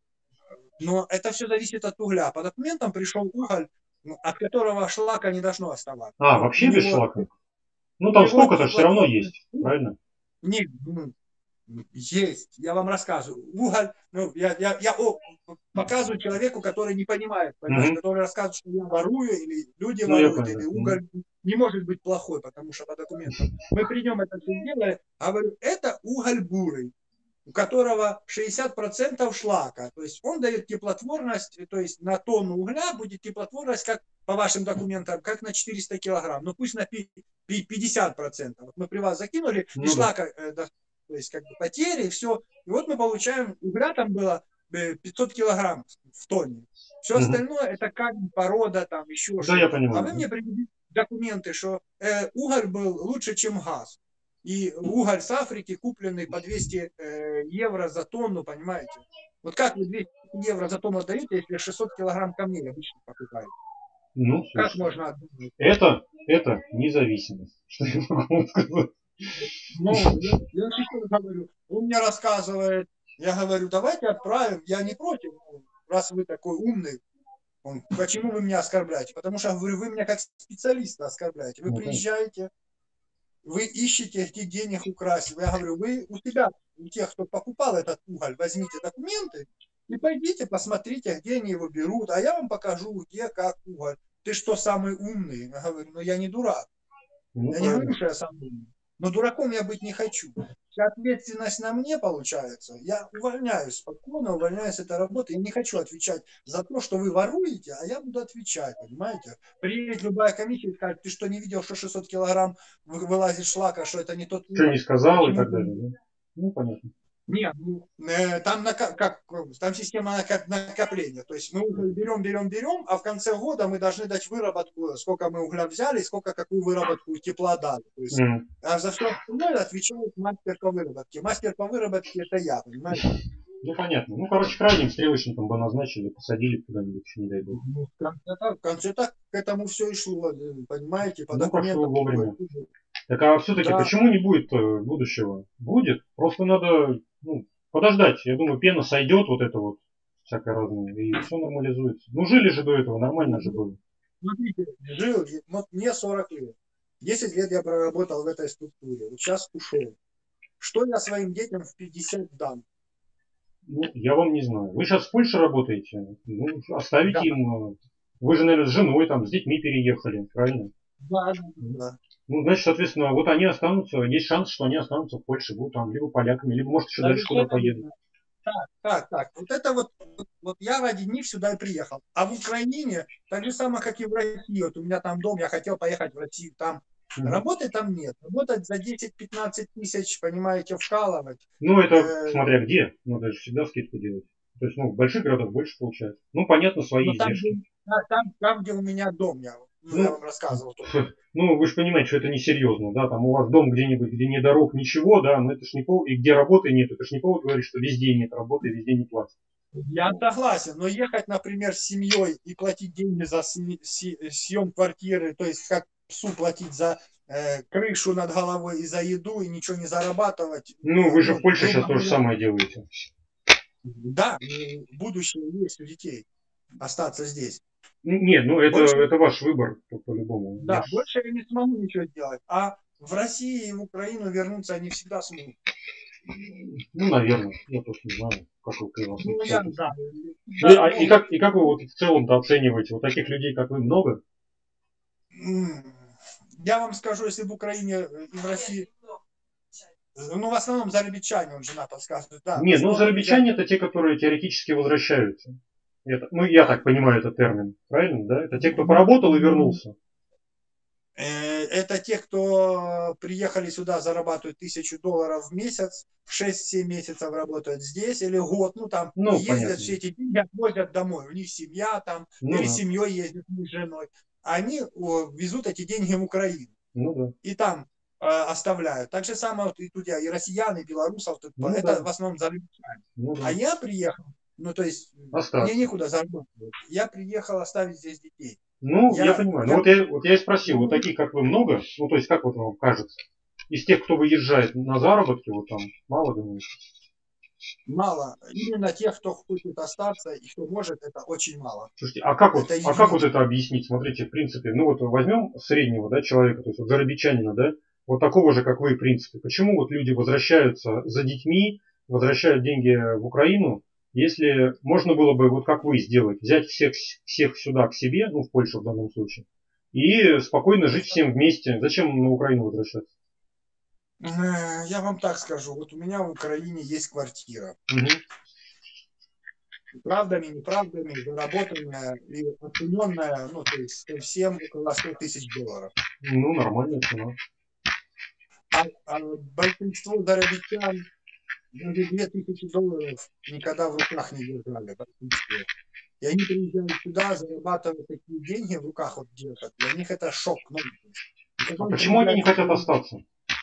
Но это все зависит от угля. По документам пришел уголь, от которого шлака не должно оставаться. А, Но вообще без него, шлака? Ну там сколько-то все равно теплотворный... есть, правильно? Не, ну, есть, я вам рассказываю. Уголь, ну, я, я, я о, показываю человеку, который не понимает, понимаешь, Угу. который рассказывает, что я ворую, или люди Ну, я воруют, понял. или уголь угу. не может быть плохой, потому что по документам. Мы придем это все делаем, говорю, это уголь бурый, у которого шестьдесят процентов шлака. То есть он дает теплотворность, то есть на тонну угля будет теплотворность, как по вашим документам, как на четыреста килограмм. Ну пусть на пятьдесят процентов. Вот мы при вас закинули, ну, и шлака, да. То есть как бы потери, и все. И вот мы получаем, угля там было пятьсот килограмм в тонне. Все угу. остальное это камень, порода, там еще да, что-то. Я понимаю, а вы да. мне приведите документы, что э, уголь был лучше, чем газ. И уголь с Африки, купленный по двести э, евро за тонну, понимаете? Вот как вы двести евро за тонну отдаете, если шестьсот килограмм камней обычно покупаете? Ну, слушай, как можно отдать? Это, это независимость. Что я могу сказать? Ну, я, я сейчас говорю, он мне рассказывает, я говорю, давайте отправим, я не против, раз вы такой умный. Он, почему вы меня оскорбляете? Потому что, говорю, вы меня как специалиста оскорбляете. Вы ну, приезжаете, вы ищете, где денег украсть. Я говорю, вы у себя, у тех, кто покупал этот уголь, возьмите документы и пойдите, посмотрите, где они его берут, а я вам покажу, где, как уголь. Ты что, самый умный? Я говорю, ну я не дурак. Ну, я правильно. Не говорю, что я самый умный. Но дураком я быть не хочу. Вся ответственность на мне получается. Я увольняюсь спокойно, увольняюсь с этой работы. Я не хочу отвечать за то, что вы воруете, а я буду отвечать, понимаете? Приедет любая комиссия и скажет, ты что, не видел, что шестьсот килограмм вылазит шлака, что это не тот... Что не сказал и так далее. Да? Ну, понятно. Нет, там, на, как, там система накопления. То есть мы уголь берем, берем, берем, а в конце года мы должны дать выработку, сколько мы угля взяли, сколько какую выработку тепла дали. То есть, mm. А за все остальное отвечает мастер по выработке. Мастер по выработке это я, понимаете? Ну понятно. Ну, короче, крайним стрелочником бы назначили, посадили куда-нибудь, не дай бог. Ну, в конце так, в конце так к этому все и шло, понимаете? По ну, прошло вовремя. Такое. Так а все-таки да. Почему не будет будущего? Будет. Просто надо ну, подождать. Я думаю, пена сойдет, вот это вот всякое разное, и все нормализуется. Ну, жили же до этого, нормально же было. Смотрите, жил, вот мне сорок лет. десять лет я проработал в этой структуре. Вот сейчас ушел. Что я своим детям в пятьдесят дам? Ну, я вам не знаю. Вы сейчас в Польше работаете? Ну, оставите да. им. Вы же, наверное, с женой, там, с детьми переехали, правильно? Да, да. Ну, значит, соответственно, вот они останутся, есть шанс, что они останутся в Польше, будут там либо поляками, либо, может, еще да, дальше куда поедут. Так, так, так. Вот это вот, вот, вот я ради них сюда и приехал. А в Украине так же самое, как и в России. Вот у меня там дом, я хотел поехать в Россию, там mm-hmm. работы там нет. Работать за десять-пятнадцать тысяч, понимаете, вкалывать. Ну, это э- смотря где. Надо же всегда скидку делать. То есть, ну, в больших городах больше получается. Ну, понятно, свои ну, там, издержки. Где, там, там, где у меня дом, я, ну, ну, я вам рассказывал. Ну, вы же понимаете, что это несерьезно, да, там у вас дом где-нибудь, где нет дорог, ничего, да, но это ж не повод, и где работы нет, это ж не повод говорить, что везде нет работы, везде не платят. Я согласен, но ехать, например, с семьей и платить деньги за съем квартиры, то есть как псу платить за э, крышу над головой и за еду, и ничего не зарабатывать. Ну, вы же ну, в Польше сейчас то же самое делаете. Да, будущее есть у детей, остаться здесь. Нет, ну это, больше, это ваш выбор, по-любому. Да, я... больше я не смогу ничего делать. А в России и в Украину вернуться они всегда смогут. Ну, наверное, я тоже не знаю, как вы к вас. Ну, я, да. И, а, и, как, и как вы вот в целом-то оцениваете? Вот таких людей, как вы, много? Я вам скажу, если в Украине и в России... Ну, в основном зарабичане, он жена подсказывает. Да, Нет, ну зарабичане я... это те, которые теоретически возвращаются. Это, ну, я так понимаю этот термин, правильно, да? Это те, кто поработал и вернулся. Это те, кто приехали сюда, зарабатывают тысячу долларов в месяц, шесть-семь месяцев работают здесь, или год, ну там, Ну, и ездят понятно. все эти деньги, отвозят домой. У них семья там, Ну, или да. семьей ездят с женой. Они о, везут эти деньги в Украину. Ну, да. И там э, оставляют. Так же самое вот и тут я, и россиян, и белорусов, тут, Ну, это да. в основном зарабатывают. Ну, да. А я приехал, ну то есть Остаться. мне некуда зарабатывать. Я приехал оставить здесь детей. Ну, я, Я, понимаю. я... Ну, вот я, вот я и спросил, вот таких, как вы, много? Ну, то есть, как вот вам кажется? Из тех, кто выезжает на заработки, вот там, мало, думаете? Мало. Именно тех, кто хочет остаться и кто может, это очень мало. Слушайте, а как, вот, Это а как вот единицы. это объяснить? Смотрите, в принципе, ну вот возьмем среднего, да, человека, то есть вот зарабичанина, да, вот такого же, как вы, в принципе. Почему вот люди возвращаются за детьми, возвращают деньги в Украину, если можно было бы, вот как вы сделать, взять всех, всех сюда к себе, ну в Польшу в данном случае, и спокойно жить всем вместе. Зачем на Украину возвращаться? Я вам так скажу. Вот у меня в Украине есть квартира. Угу. Правдами, неправдами, заработанная и оцененная, ну, то есть совсем около сто тысяч долларов. Ну, нормальная цена. А, а большинство зарабичан даже две тысячи долларов никогда в руках не держали. Большинство. И они приезжают сюда, зарабатывают такие деньги в руках вот держат. Для них это шок. Ну, а почему они не хотят остаться?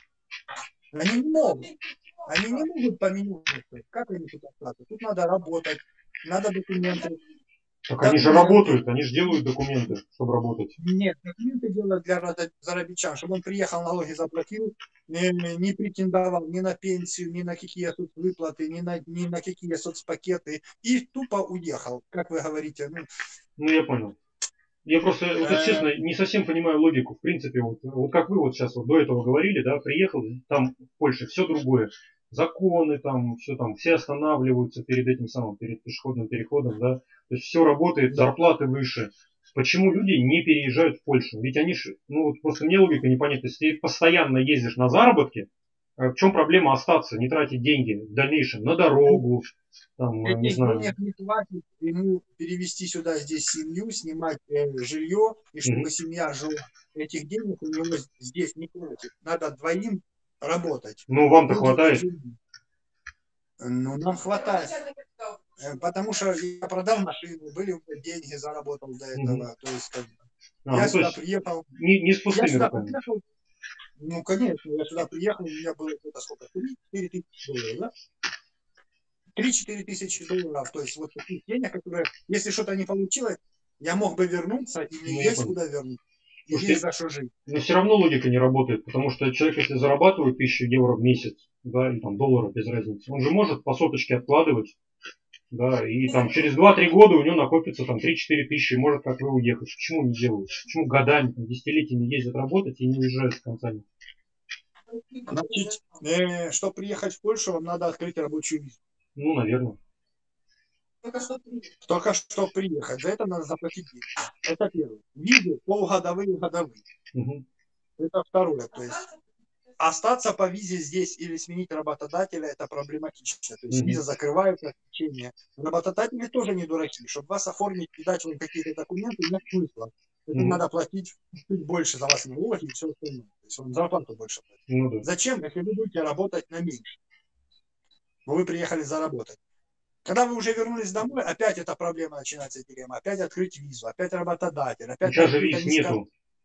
Они не могут. Они не могут поменяться. Как они тут остаться? Тут надо работать, надо документы. Так они же работают, они же делают документы, чтобы работать. Нет, документы делают для зарабичан, чтобы он приехал, налоги заплатил, не, не претендовал ни на пенсию, ни на какие соцвыплаты, ни на, ни на какие соцпакеты, и тупо уехал, как вы говорите. Ну, ну я понял. Я просто, вот это, честно, не совсем понимаю логику. В принципе, вот, вот как вы вот сейчас вот до этого говорили, да, приехал, там в Польше все другое. Законы там, все там, все останавливаются перед этим самым, перед пешеходным переходом, да. То есть все работает, зарплаты выше. Почему люди не переезжают в Польшу? Ведь они же, ну вот просто мне логика непонятна. Если ты постоянно ездишь на заработки, в чем проблема остаться, не тратить деньги в дальнейшем на дорогу, там, не этих знаю. денег не хватит ему перевести сюда здесь семью, снимать э, жилье, и чтобы Угу. семья жила. Этих денег у него здесь не хватит. Надо двоим работать. Ну, вам-то Люди хватает. должны... Ну, нам хватает. Потому что я продал машину, были деньги, заработал до этого. Угу. То есть, как бы, а, я ну, сюда приехал. Не, не с пустыми я сюда руками. Приехал, ну, конечно, я сюда приехал, у меня было это сколько? три-четыре тысячи долларов, да? три-четыре тысячи долларов. То есть, вот таких денег, которые, если что-то не получилось, я мог бы вернуться, и мне ну, есть куда вернуться. И Слушайте, есть за что жить. Но все равно логика не работает, потому что человек, если зарабатывает тысячу евро в месяц, да, или там долларов, без разницы, он же может по соточке откладывать, да, и там через два-три года у него накопится там три-четыре тысячи, и может, как вы, уехать. Почему не делают? Почему годами, там, десятилетиями ездят работать и не уезжают с концами? Значит, э, чтобы приехать в Польшу, вам надо открыть рабочую визу. Ну, наверное. Только что приехать. Только что приехать. За это надо заплатить деньги. Это первое. Визы полугодовые, годовые. Угу. Это второе. То есть остаться по визе здесь или сменить работодателя, это проблематично. То есть mm-hmm. виза закрывается, течение. Работодатели тоже не дураки. Чтобы вас оформить и дать вам какие-то документы, нет смысла. Это mm-hmm. надо платить чуть больше за вас налоги и все остальное. То есть вам зарплату больше платить. Mm-hmm. Зачем, если вы будете работать на меньше? Но вы приехали заработать. Когда вы уже вернулись домой, опять эта проблема начинается, дилемма. Опять открыть визу, опять работодатель. Опять сейчас же виз нету.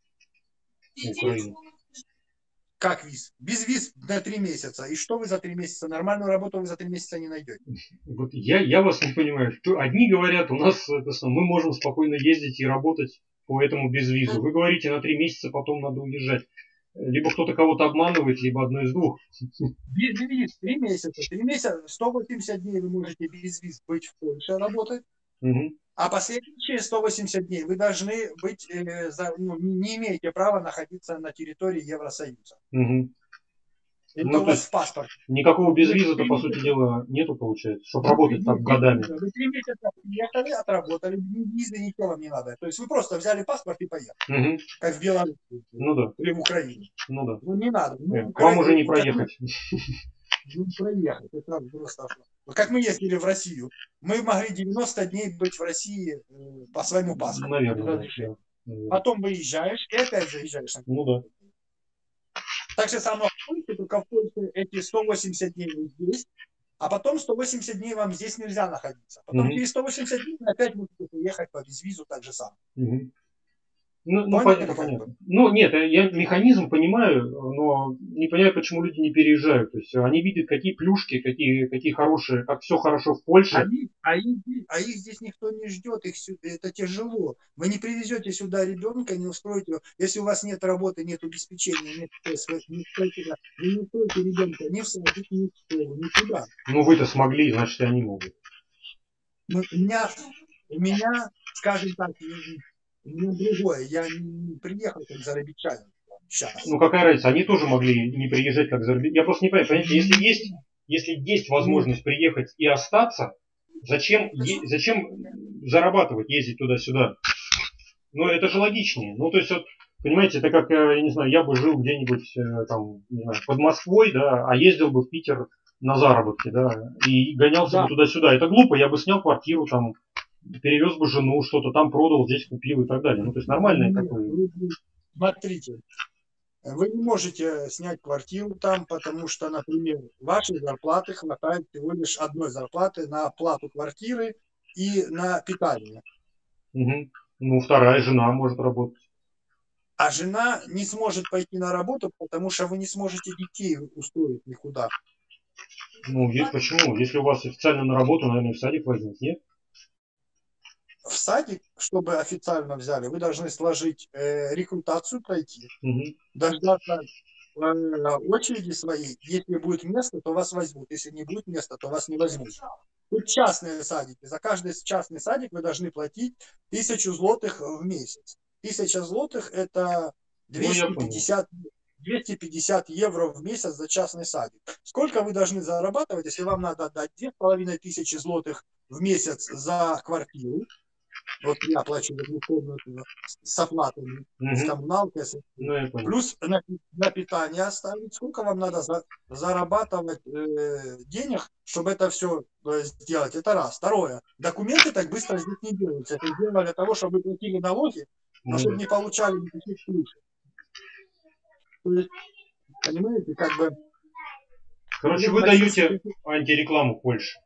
Украины. Как виз? Без виз на три месяца. И что вы за три месяца? Нормальную работу вы за три месяца не найдете. Вот я, я вас не понимаю. Одни говорят, у нас это, мы можем спокойно ездить и работать по этому без визы. Вы говорите, на три месяца потом надо уезжать. Либо кто-то кого-то обманывает, либо одно из двух. Без виз. Три месяца. Три месяца, сто восемьдесят дней вы можете без виз быть в Польше работать. Угу. А последующие сто восемьдесят дней вы должны быть, э, за, ну, не имеете права находиться на территории Евросоюза. Угу. Это ну, у вас в паспорте. Никакого безвиза-то, по сути дела, нету, получается, чтобы работать так годами. Вы три месяца приехали, отработали, визы ничего вам не надо. То есть вы просто взяли паспорт и поехали. Угу. Как в Беларуси. Ну да. Или в Украине. Ну да. Ну не надо. Ну, к вам уже не проехать. Ну, проехать. Это просто... Как мы ездили в Россию. Мы могли девяносто дней быть в России по своему паспорту. Наверное, да. Наверное. Потом выезжаешь и опять заезжаешь. Ну да. Так же самое в Польше, только в Польше эти сто восемьдесят дней здесь, а потом сто восемьдесят дней вам здесь нельзя находиться. Потом Угу. через сто восемьдесят дней опять можете приехать по безвизу так же самое. Угу. Ну, ну Поняли, это как понятно. бы? Ну, нет, я механизм понимаю, но не понимаю, почему люди не переезжают. То есть они видят, какие плюшки, какие, какие хорошие, как все хорошо в Польше. Они, а, их, а их здесь никто не ждет, их сюда, это тяжело. Вы не привезете сюда ребенка, не устроите его. Если у вас нет работы, нет обеспечения, нет, не строите, вы не устроите ребенка ни в садик, ни в школу, никуда. Ну, вы-то смогли, значит, и они могут. У меня, у меня, скажем так, у меня другое. Я не приехал как зарабичанин сейчас. Ну, какая разница, они тоже могли не приезжать как зарабатывать. Я просто не понимаю, понимаете, если есть, если есть возможность приехать и остаться, зачем, е- зачем зарабатывать, ездить туда-сюда? Ну, это же логичнее. Ну, то есть, вот, понимаете, это как, я не знаю, я бы жил где-нибудь э, там, не знаю, под Москвой, да, а ездил бы в Питер на заработки, да, и гонялся Да. бы туда-сюда. Это глупо, я бы снял квартиру там, перевез бы жену, что-то там продал, здесь купил и так далее. Ну, то есть, нормальное такое. Смотрите, вы не можете снять квартиру там, потому что, например, вашей зарплаты хватает всего лишь одной зарплаты на оплату квартиры и на питание. Угу. Ну, вторая жена может работать. А жена не сможет пойти на работу, потому что вы не сможете детей устроить никуда. Ну, есть почему? Если у вас официально на работу, наверное, в садик возьмут, нет? В садик, чтобы официально взяли, вы должны сложить э, рекрутацию пройти, Угу. дождаться э, очереди своей. Если будет место, то вас возьмут. Если не будет места, то вас не возьмут. Тут частные садики. За каждый частный садик вы должны платить тысячу злотых в месяц. Тысяча злотых это двести пятьдесят, двести пятьдесят евро в месяц за частный садик. Сколько вы должны зарабатывать, если вам надо отдать две с половиной тысячи злотых в месяц за квартиру? Вот я плачу за комнату с оплатами, угу. с коммуналкой, Ну, плюс на, на питание оставить. Сколько вам надо за, зарабатывать э, денег, чтобы это все э, сделать? Это раз. Второе. Документы так быстро здесь не делаются. Это сделано для того, чтобы вы платили налоги, но чтобы не получали никаких плюсов. То есть, понимаете, как бы... Короче, вы даете антирекламу Польше.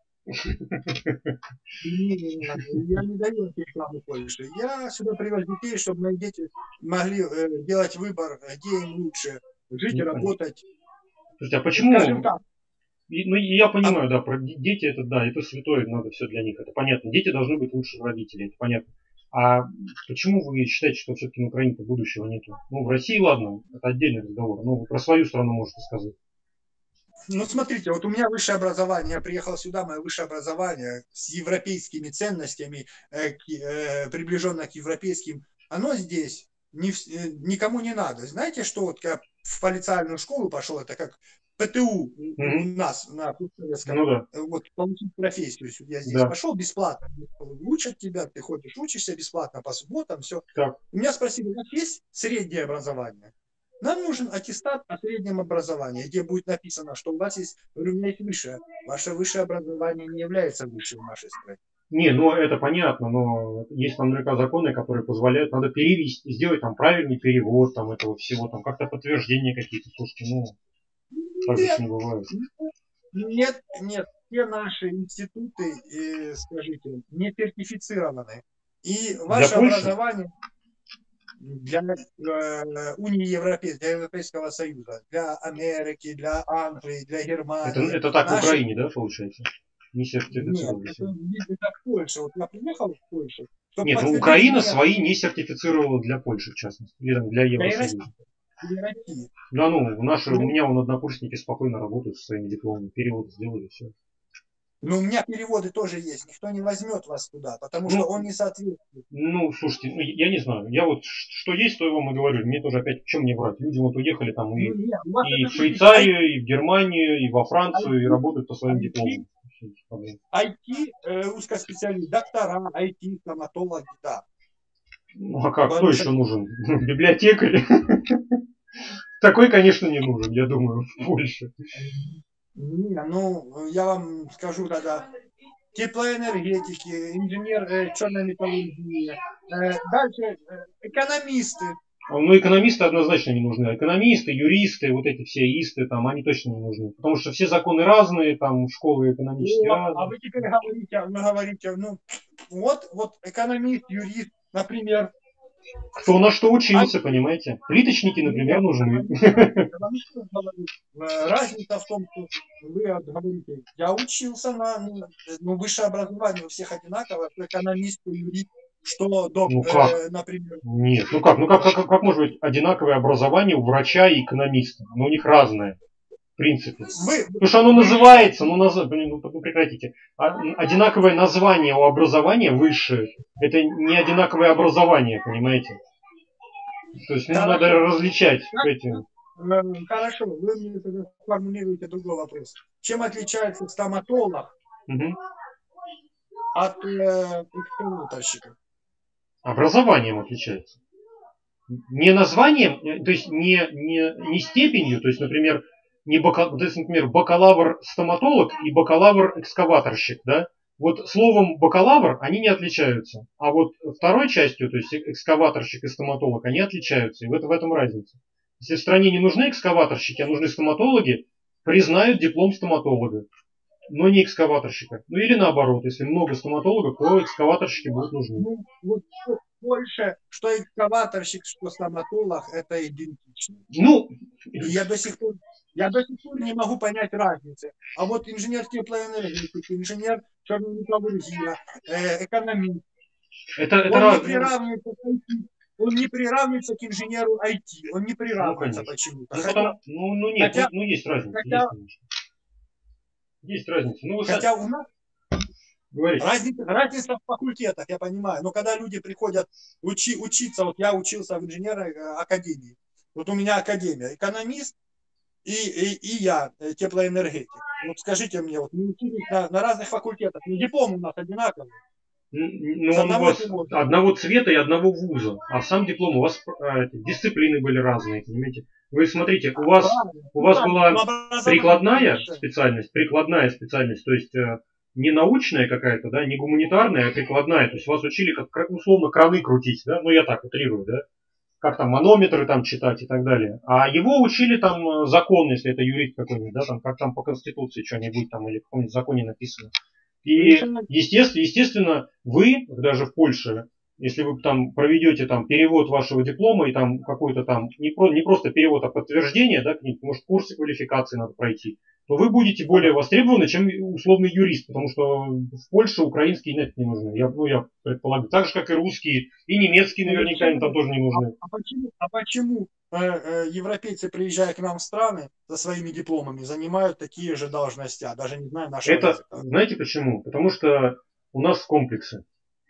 Не, не, не, я не даю антирекламу Польши. Я сюда привез детей, чтобы мои дети могли э, делать выбор, где им лучше жить и работать. Слушайте, а почему? Скажем так. Ну, я понимаю, а... да, про дети это, да, это святое, надо все для них, это понятно. Дети должны быть лучше родителей, это понятно. А почему вы считаете, что все-таки на Украине будущего нету? Ну, в России, ладно, это отдельный разговор, но вы про свою страну можете сказать. Ну, смотрите, вот у меня высшее образование, я приехал сюда, мое высшее образование с европейскими ценностями, э, э, приближенно к европейским, оно здесь не, э, никому не надо. Знаете, что вот я в полициальную школу пошел, это как ПТУ mm-hmm. у нас на советском, ну, да. Вот получить профессию. Я здесь да. пошел бесплатно, учат тебя, ты ходишь, учишься бесплатно по субботам, все. Да. Меня спросили, у вас есть среднее образование? Нам нужен аттестат о среднем образовании, где будет написано, что у вас есть, у меня есть высшее. Ваше высшее образование не является высшим в нашей стране. Не, ну это понятно, но есть там наверняка законы, которые позволяют, надо перевести, сделать там правильный перевод там этого всего, там как-то подтверждения какие-то, слушайте, ну, так же не бывает. Нет, нет, все наши институты, э, скажите, не сертифицированы. И ваше образование... Для э, Унии Европейской, для Европейского Союза, для Америки, для Англии, для Германии. Это, это так наши... в Украине, да, получается? Не сертифицировали. Нет, это, это в Польше. Вот я приехал в Польшу. Нет, ну Украина меня... свои не сертифицировала для Польши, в частности. Или для Евросоюза. Для России. Да, ну, наши, у меня вон однокурсники спокойно работают со своими дипломами, переводы сделали, все. Но у меня переводы тоже есть. Никто не возьмет вас туда, потому ну, что он не соответствует. Ну, слушайте, ну, я не знаю. Я вот что есть, то я вам и говорю. Мне тоже опять, чем мне брать? Люди вот уехали там и, ну, нет, и в Швейцарию, и в Германию, и во Францию, ай ти, и работают по своим дипломам. ай ти, э, узкоспециалист, доктора, ай ти, стоматологи, да. Ну, а как? Кто еще нужен? Библиотекарь? Такой, конечно, не нужен, я думаю, в Польше. Не, ну, я вам скажу тогда, теплоэнергетики, инженер э, черной металлургии, Дальше экономисты. Ну, экономисты однозначно не нужны. Экономисты, юристы, вот эти все исты, там, они точно не нужны. Потому что все законы разные, там, школы экономические Вот, разные. а вы теперь говорите, вы говорите, ну, вот, вот экономист, юрист, например. Кто на что учился, а, понимаете? Плиточники, например, нужны. Разница в том, что вы говорите, я учился на ну, высшее образование, у всех одинаково, экономист, юрист, что доктор, ну как? Э, например. Нет, ну как? Ну как, как, как может быть одинаковое образование у врача и экономиста? Ну у них разное. В принципе. Вы, Потому что оно называется, ну, наз... ну, ну прекратите. Одинаковое название у образования высшее, это не одинаковое образование, понимаете? То есть ну, надо различать эти. Хорошо, вы мне формулируете другой вопрос. Чем отличается стоматолог угу. от э, экспериментальщика? Образованием отличается. Не названием, то есть не, не, не степенью, то есть, например, не бака, то есть, например, бакалавр-стоматолог и бакалавр-экскаваторщик, да? Вот словом бакалавр они не отличаются, а вот второй частью, то есть экскаваторщик и стоматолог, они отличаются, и в, это, в этом разница. Если в стране не нужны экскаваторщики, а нужны стоматологи, признают диплом стоматолога, но не экскаваторщика. Ну или наоборот, если много стоматологов, то экскаваторщики будут нужны. Ну, вот больше, что экскаваторщик, что стоматолог, это идентично. Ну, и я до сих пор Я до сих пор не могу понять разницы. А вот инженер теплоэнергетики, инженер черной металлургии, э, экономист, это, это он, раз... не приравнивается к ай ти, он не приравнивается к инженеру ай ти. Он не приравнивается ну, почему-то. Ну, хотя, ну, ну нет, хотя, ну, ну есть разница. Хотя, есть, есть разница. Ну, хотя у нас разница, разница в факультетах, я понимаю. Но когда люди приходят учи, учиться, вот я учился в инженерной академии. Вот у меня академия, экономист, И, и, и я, теплоэнергетик. Вот скажите мне, вот мы учились на, на разных факультетах, но диплом у нас одинаковый. Ну, он у вас одного цвета и одного вуза, а сам диплом у вас а, дисциплины были разные, понимаете? Вы смотрите, у вас, у вас была прикладная специальность, прикладная специальность, то есть не научная какая-то, да, не гуманитарная, а прикладная. То есть вас учили как условно краны крутить, да, ну я так утрирую, да. Как там манометры там читать и так далее. А его учили там закон, если это юрист какой-нибудь, да, там, как там по Конституции что-нибудь там или в каком-нибудь законе написано. И естественно, естественно, вы, даже в Польше, если вы там проведете там перевод вашего диплома и там какой-то там, не, про, не просто перевод, а подтверждение, да, может курсы квалификации надо пройти, то вы будете более востребованы, чем условный юрист, потому что в Польше украинские нет не нужны. Я, ну, я предполагаю. Так же, как и русские, и немецкие наверняка им там тоже не нужны. А, а почему, а почему э, э, европейцы, приезжая к нам в страны со своими дипломами, занимают такие же должности, а даже не знаю нашего Это, языка? Знаете почему? Потому что у нас комплексы.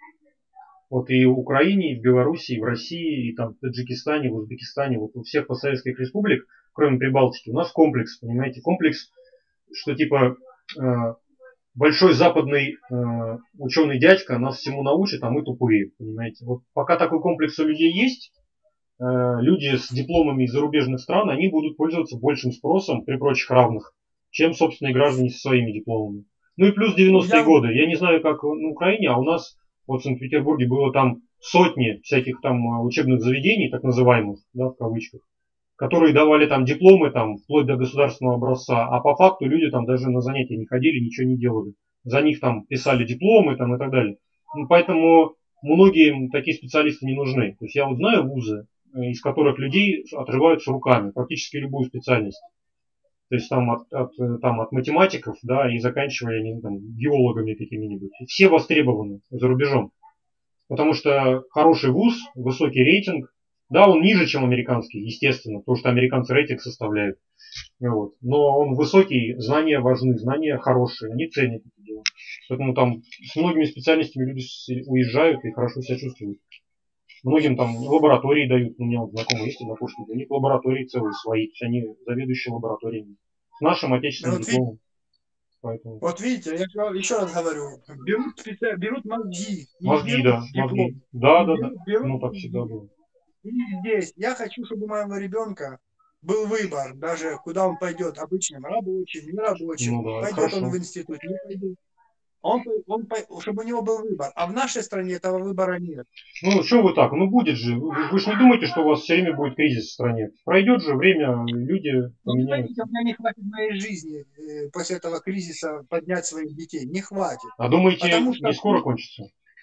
Вот и в Украине, и в Белоруссии, и в России, и там в Таджикистане, в Узбекистане, вот у всех постсоветских республик, кроме Прибалтики, у нас комплекс, понимаете, комплекс, что типа э, большой западный э, ученый дядька нас всему научит, а мы тупые, понимаете. Вот пока такой комплекс у людей есть, э, люди с дипломами из зарубежных стран, они будут пользоваться большим спросом при прочих равных, чем собственные граждане со своими дипломами. Ну и плюс девяностые годы. Я не знаю, как на Украине, а у нас вот в Санкт-Петербурге было там сотни всяких там учебных заведений, так называемых, да, в кавычках, которые давали там дипломы там вплоть до государственного образца, а по факту люди там даже на занятия не ходили, ничего не делали. За них там писали дипломы там и так далее. Ну, поэтому многим такие специалисты не нужны. То есть я вот знаю вузы, из которых людей отрываются руками, практически любую специальность. То есть там от, от, там от математиков, да, и заканчивая не, там, геологами какими-нибудь. Все востребованы за рубежом. Потому что хороший вуз, высокий рейтинг, да, он ниже, чем американский, естественно, потому что американцы рейтинг составляют. Вот. Но он высокий, знания важны, знания хорошие, они ценят это дело. Поэтому там с многими специальностями люди уезжают и хорошо себя чувствуют. Многим там лаборатории дают, у меня вот знакомые есть однокурсники, у них лаборатории целые свои, то есть они заведующие лабораториями. С нашим отечественным вот дипломом. Поэтому... Вот видите, я еще раз говорю, берут, берут мозги. Мозги, да, мозги. Да, да, да. Берут, ну так всегда было. И здесь я хочу, чтобы у моего ребенка был выбор, даже куда он пойдет, обычным рабочим, нерабочим. Ну, да, пойдет хорошо. Он в институт, не пойдет. Он, он, чтобы у него был выбор. А в нашей стране этого выбора нет. Ну, что вы так? Ну, будет же. Вы, вы же не думаете, что у вас все время будет кризис в стране. Пройдет же время, люди поменяются. Ну, у меня не хватит моей жизни после этого кризиса поднять своих детей. Не хватит. А думаете, Потому что, не скоро кончится?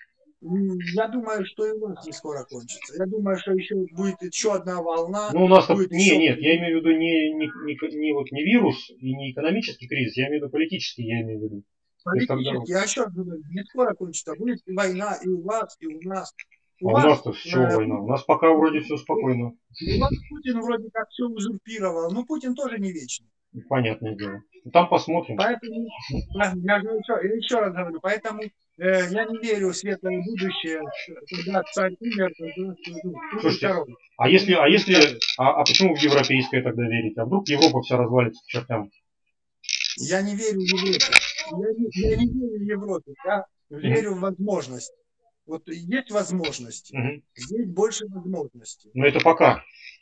Я думаю, что и у нас не скоро кончится. Я думаю, что еще будет еще одна волна. Ну, у нас будет не, еще... нет, я имею в виду не, не, не, не, вот, не вирус и не экономический кризис, я имею в виду политический, я имею в виду. Политически, я еще говорю, не скоро кончится. Будет война и у вас, и у нас. У, а у нас-то все э, война. У нас пока вроде все спокойно. У вас Путин вроде как все узурпировал. Но Путин тоже не вечный. Понятное дело. Там посмотрим. Поэтому, я же еще, еще раз говорю, поэтому э, я не верю в светлое будущее, когда царь умер. Когда, ну, слушайте, а если, а если, а, а почему в европейское тогда верите? А вдруг Европа вся развалится к чертям? Я не верю в Европу. Я не, я не верю в Европу. Я верю mm-hmm. в возможность. Вот есть возможности. Mm-hmm. Здесь больше возможностей. Но это пока.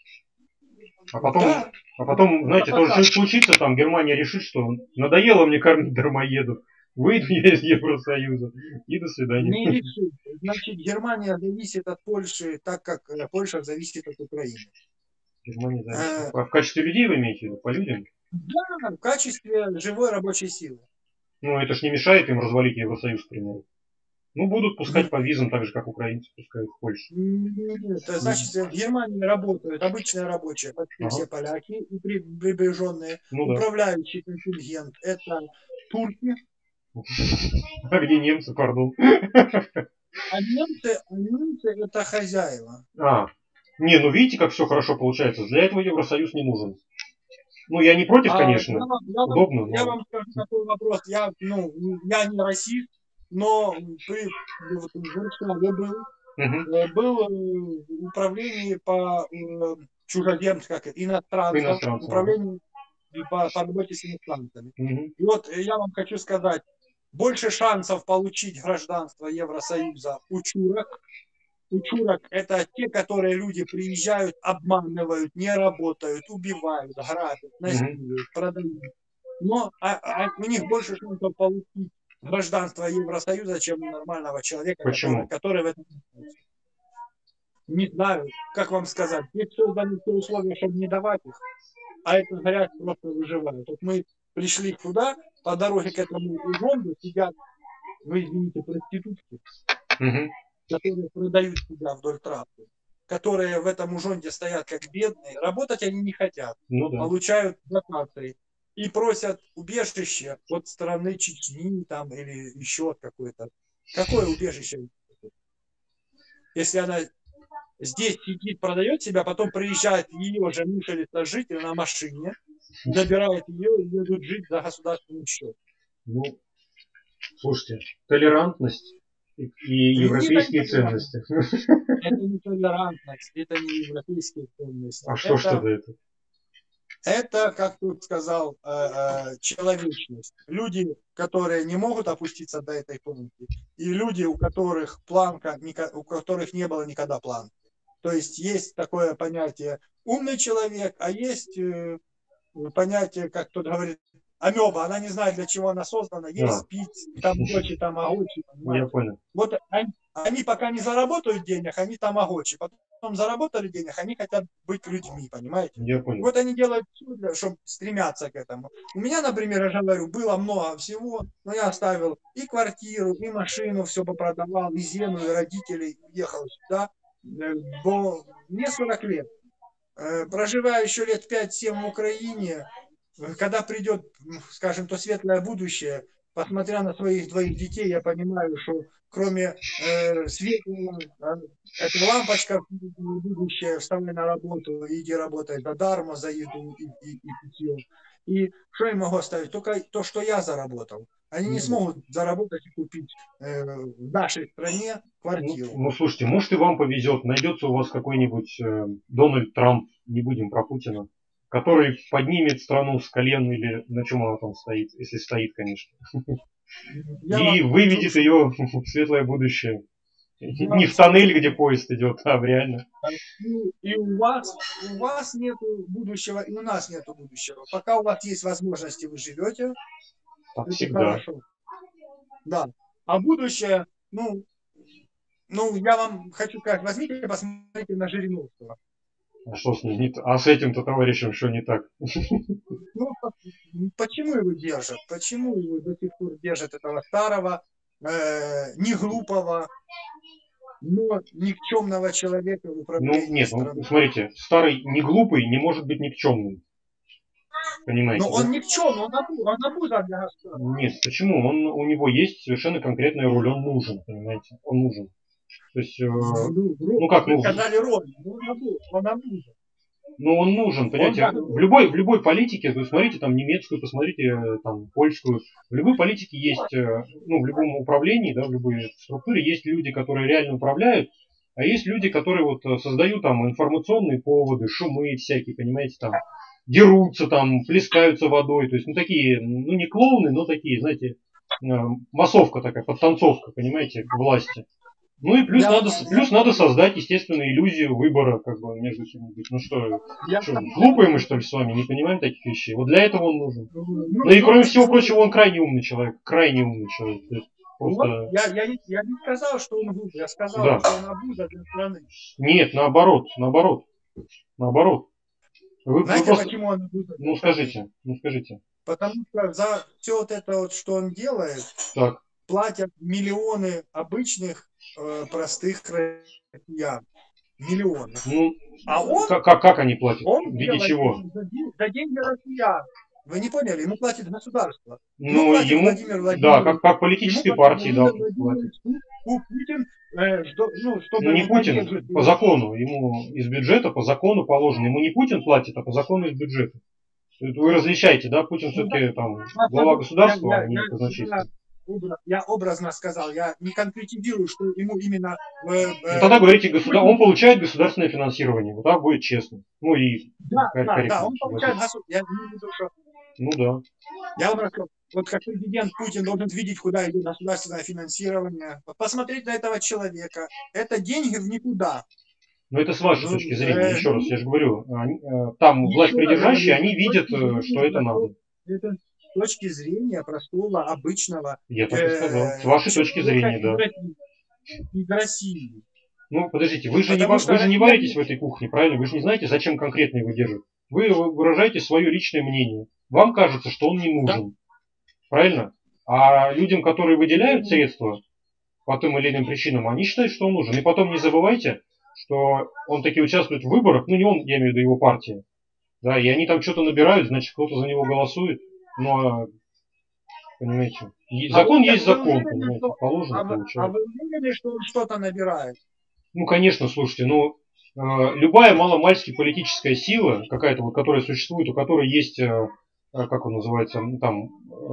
А потом, да. а потом, знаете, это тоже что случится, там Германия решит, что надоело мне кормить дармоедов. Выйду я из Евросоюза и до свидания. Не решит. Значит, Германия зависит от Польши, так как Польша зависит от Украины. Германия зависит. А в качестве людей вы имеете в виду? По людям? Да, в качестве живой рабочей силы. Ну, это ж не мешает им развалить Евросоюз, к примеру. Ну, будут пускать по визам, так же, как украинцы пускают в Польшу. Нет, значит, в Германии работают обычные рабочие, почти ага. все поляки и приближенные. Ну, управляющий да. контингент – это турки. А где немцы, пардон? А немцы, а немцы – это хозяева. А, не, ну видите, как все хорошо получается. Для этого Евросоюз не нужен. Ну, я не против, конечно. А, я, вам, я, Удобно, вам, но... я вам скажу такой вопрос. Я, ну, я не расист, но при вот, в Варшаве был, uh-huh. был в управлении по чужеземцам, как иностранцам, управлении по, по работе с иностранцами. Uh-huh. И вот я вам хочу сказать, больше шансов получить гражданство Евросоюза у чурок. У чурок это те, которые люди приезжают, обманывают, не работают, убивают, грабят, насилуют, uh-huh. продают. Но а, а у них больше шансов получить гражданство Евросоюза, чем у нормального человека, который, который в этом не знаю, как вам сказать. Есть созданы все условия, чтобы не давать их, а это грязь просто выживают. Вот мы пришли туда, по дороге к этому городу сидят, вы извините, проститутки, uh-huh. которые продают себя вдоль трассы, которые в этом ужонде стоят как бедные, работать они не хотят, ну, да. получают дотации и просят убежище от страны Чечни там, или еще от какой-то. Какое убежище? Если она здесь сидит, продает себя, потом приезжает ее же муж или сожитель на машине, забирает ее и едут жить за государственный счет. Ну, слушайте, толерантность и, и европейские ценности. Это не толерантность, это не европейские ценности. А что ж тогда это? Это, как тут сказал, человечность. Люди, которые не могут опуститься до этой планки, и люди, у которых планка, у которых не было никогда планки. То есть есть такое понятие умный человек, а есть понятие, как кто-то говорит, амеба, она не знает, для чего она создана, есть, да. спит, там гочи, там огочи. Я понял. Вот они, они пока не заработают денег, они там огочи. Потом заработали денег, они хотят быть людьми, понимаете? Я понял. Вот они делают все, для, чтобы стремятся к этому. У меня, например, я же говорю, было много всего, но я оставил и квартиру, и машину, все попродавал, и землю, и родителей, уехал сюда. До... Мне сорок лет. Проживаю еще лет пять-семь в Украине. Когда придет, скажем, то светлое будущее, посмотря на своих двоих детей, я понимаю, что кроме э, светлого, эта лампочка будущее, вставай на работу, иди работай за дармо, за еду и, и, и питье. И что я могу оставить? Только то, что я заработал. Они не смогут заработать и купить э, в нашей стране квартиру. Ну, ну, слушайте, может и вам повезет, найдется у вас какой-нибудь э, Дональд Трамп, не будем про Путина, который поднимет страну с колен или на чем она там стоит, если стоит, конечно. Я и выведет ее в светлое будущее. Я не в тоннель, где поезд идет, а в реально. И, и у вас, у вас нет будущего, и у нас нет будущего. Пока у вас есть возможности, вы живете. Так всегда. Хорошо. Да. А будущее, ну, ну, я вам хочу сказать, возьмите и посмотрите на Жириновского. А что с ним не так? А с этим-то товарищем что не так? Ну, почему его держат? Почему его до сих пор держат этого старого, э, не глупого, но никчемного человека в управлении Ну, нет, страной? ну, смотрите, старый не глупый не может быть никчемным. Понимаете? Но он никчемный, он обуза для государства. Нет, почему? Он, у него есть совершенно конкретная роль, он нужен, понимаете? Он нужен. То есть, э, Ну, ну как вы нужен? сказали роль, он обуза. Ну, он нужен, понимаете, Он, в любой, в любой политике, вы смотрите там немецкую, посмотрите там польскую, в любой политике есть, ну, в любом управлении, да, в любой структуре есть люди, которые реально управляют, а есть люди, которые вот создают там информационные поводы, шумы всякие, понимаете, там, дерутся там, плескаются водой, то есть, ну, такие, ну, не клоуны, но такие, знаете, массовка такая, подтанцовка, понимаете, к власти. Ну и плюс, я, надо, я, плюс я, надо создать, естественно, иллюзию выбора как бы между кем-нибудь. Ну что, я, что глупые мы что ли с вами, не понимаем таких вещей? Вот для этого он нужен. Ну, ну и кроме всего прочего, он крайне умный человек. Крайне умный человек. То есть, просто... я, я, я не сказал, что он глупый, я сказал, да. что он обуза для страны. Нет, наоборот, наоборот. Наоборот. Вы, Знаете, вы просто... почему он обуза? Ну скажите, ну скажите. Потому что за все вот это вот, что он делает, так. платят миллионы обычных э, простых россиян. Миллионы. Ну, а он, как, как, как они платят? Он в виде чего? За, за деньги россиян. Вы не поняли? Ему платит государство. Ну, ему, ему да, как, как политической партии, да, платит. Путин, э, что, ну, чтобы ну, не Путин, по закону, ему из бюджета, по закону положено. Ему не Путин платит, а по закону из бюджета. Вы различаете, да, Путин все-таки там глава государства, я, я, а не казначейство. Я образно сказал, я не конкретизирую, что ему именно... Э, э, ну, тогда говорите, государ... он получает государственное финансирование, вот так будет честно. Ну и... Да, да, да, он получает государственное. Я не вижу, что... Ну да. Я вам расскажу. Вот как президент Путин должен видеть, куда идет государственное финансирование. Вот посмотреть на этого человека. Это деньги в никуда. Но это с вашей ну, точки зрения, э, еще раз, я же говорю, они, там власть придержащие, они видят, что это надо. Это с точки зрения простого, обычного. Я так и сказал. С вашей точки зрения, да. Из России. Ну, подождите, вы же, не, вы же не варитесь в этой кухне, правильно? Вы же не знаете, зачем конкретно его держат. Вы выражаете свое личное мнение. Вам кажется, что он не нужен. Да. Правильно? А людям, которые выделяют средства по тем или иным причинам, они считают, что он нужен. И потом не забывайте, что он таки участвует в выборах, ну не он, я имею в виду его партия. Да, и они там что-то набирают, значит, кто-то за него голосует. Но, понимаете, закон а есть закон, уверены, понимаете, что, положено. А вы, а вы уверены, что он что-то набирает? Ну, конечно, слушайте, ну, э, любая маломальски политическая сила, какая-то вот, которая существует, у которой есть, э, как он называется, там,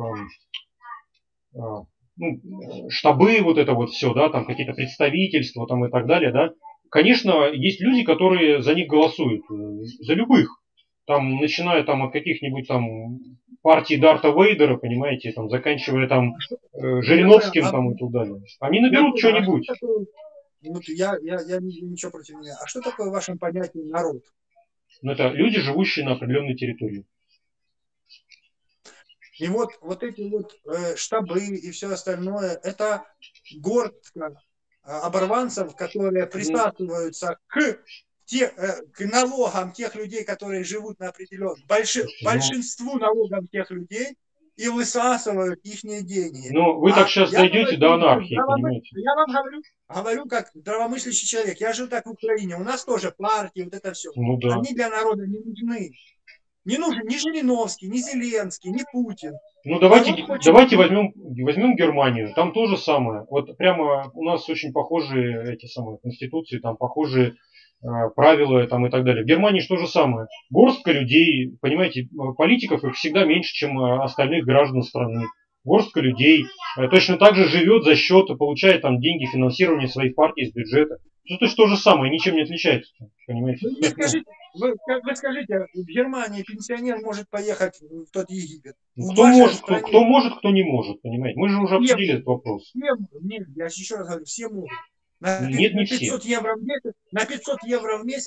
э, э, ну, штабы, вот это вот все, да, там какие-то представительства там и так далее, да. Конечно, есть люди, которые за них голосуют, за любых. Там, начиная там от каких-нибудь там партий Дарта Вейдера, понимаете, там, заканчивая там э, Жириновским а, там и так далее. Они наберут что-нибудь. А что вот я, я, я ничего против меня. А что такое в вашем понятии народ? Ну, это люди, живущие на определенной территории. И вот, вот эти вот э, штабы и все остальное, это горстка э, оборванцев, которые присасываются к, те, э, к налогам тех людей, которые живут на определенном, больши, большинству налогам тех людей, и высасывают их деньги. Ну, вы а так сейчас дойдете до анархии, я понимаете? Вам, я вам говорю, говорю как здравомыслящий человек. Я жил так в Украине. У нас тоже партии, вот это все. Ну, да. Они для народа не нужны. Не нужен ни Жириновский, ни Зеленский, ни Путин. Ну, давайте, давайте возьмем, возьмем Германию. Там то же самое. Вот прямо у нас очень похожие эти самые конституции, там похожие э, правила там, и так далее. В Германии что же самое. Горстка людей, понимаете, политиков их всегда меньше, чем остальных граждан страны. Горстка людей э, точно так же живет за счет, получает там деньги, финансирование своих партий из бюджета. Ну, то есть то же самое, ничем не отличается. Понимаете? Вы скажите, вы, вы скажите, в Германии пенсионер может поехать в тот Египет? Кто может, кто, кто может, кто не может, понимаете? Мы же уже все, обсудили этот вопрос. Все, нет, я еще раз говорю, все могут. На, нет, на не пятьсот все. Евро в месяц, на пятьсот евро в месяц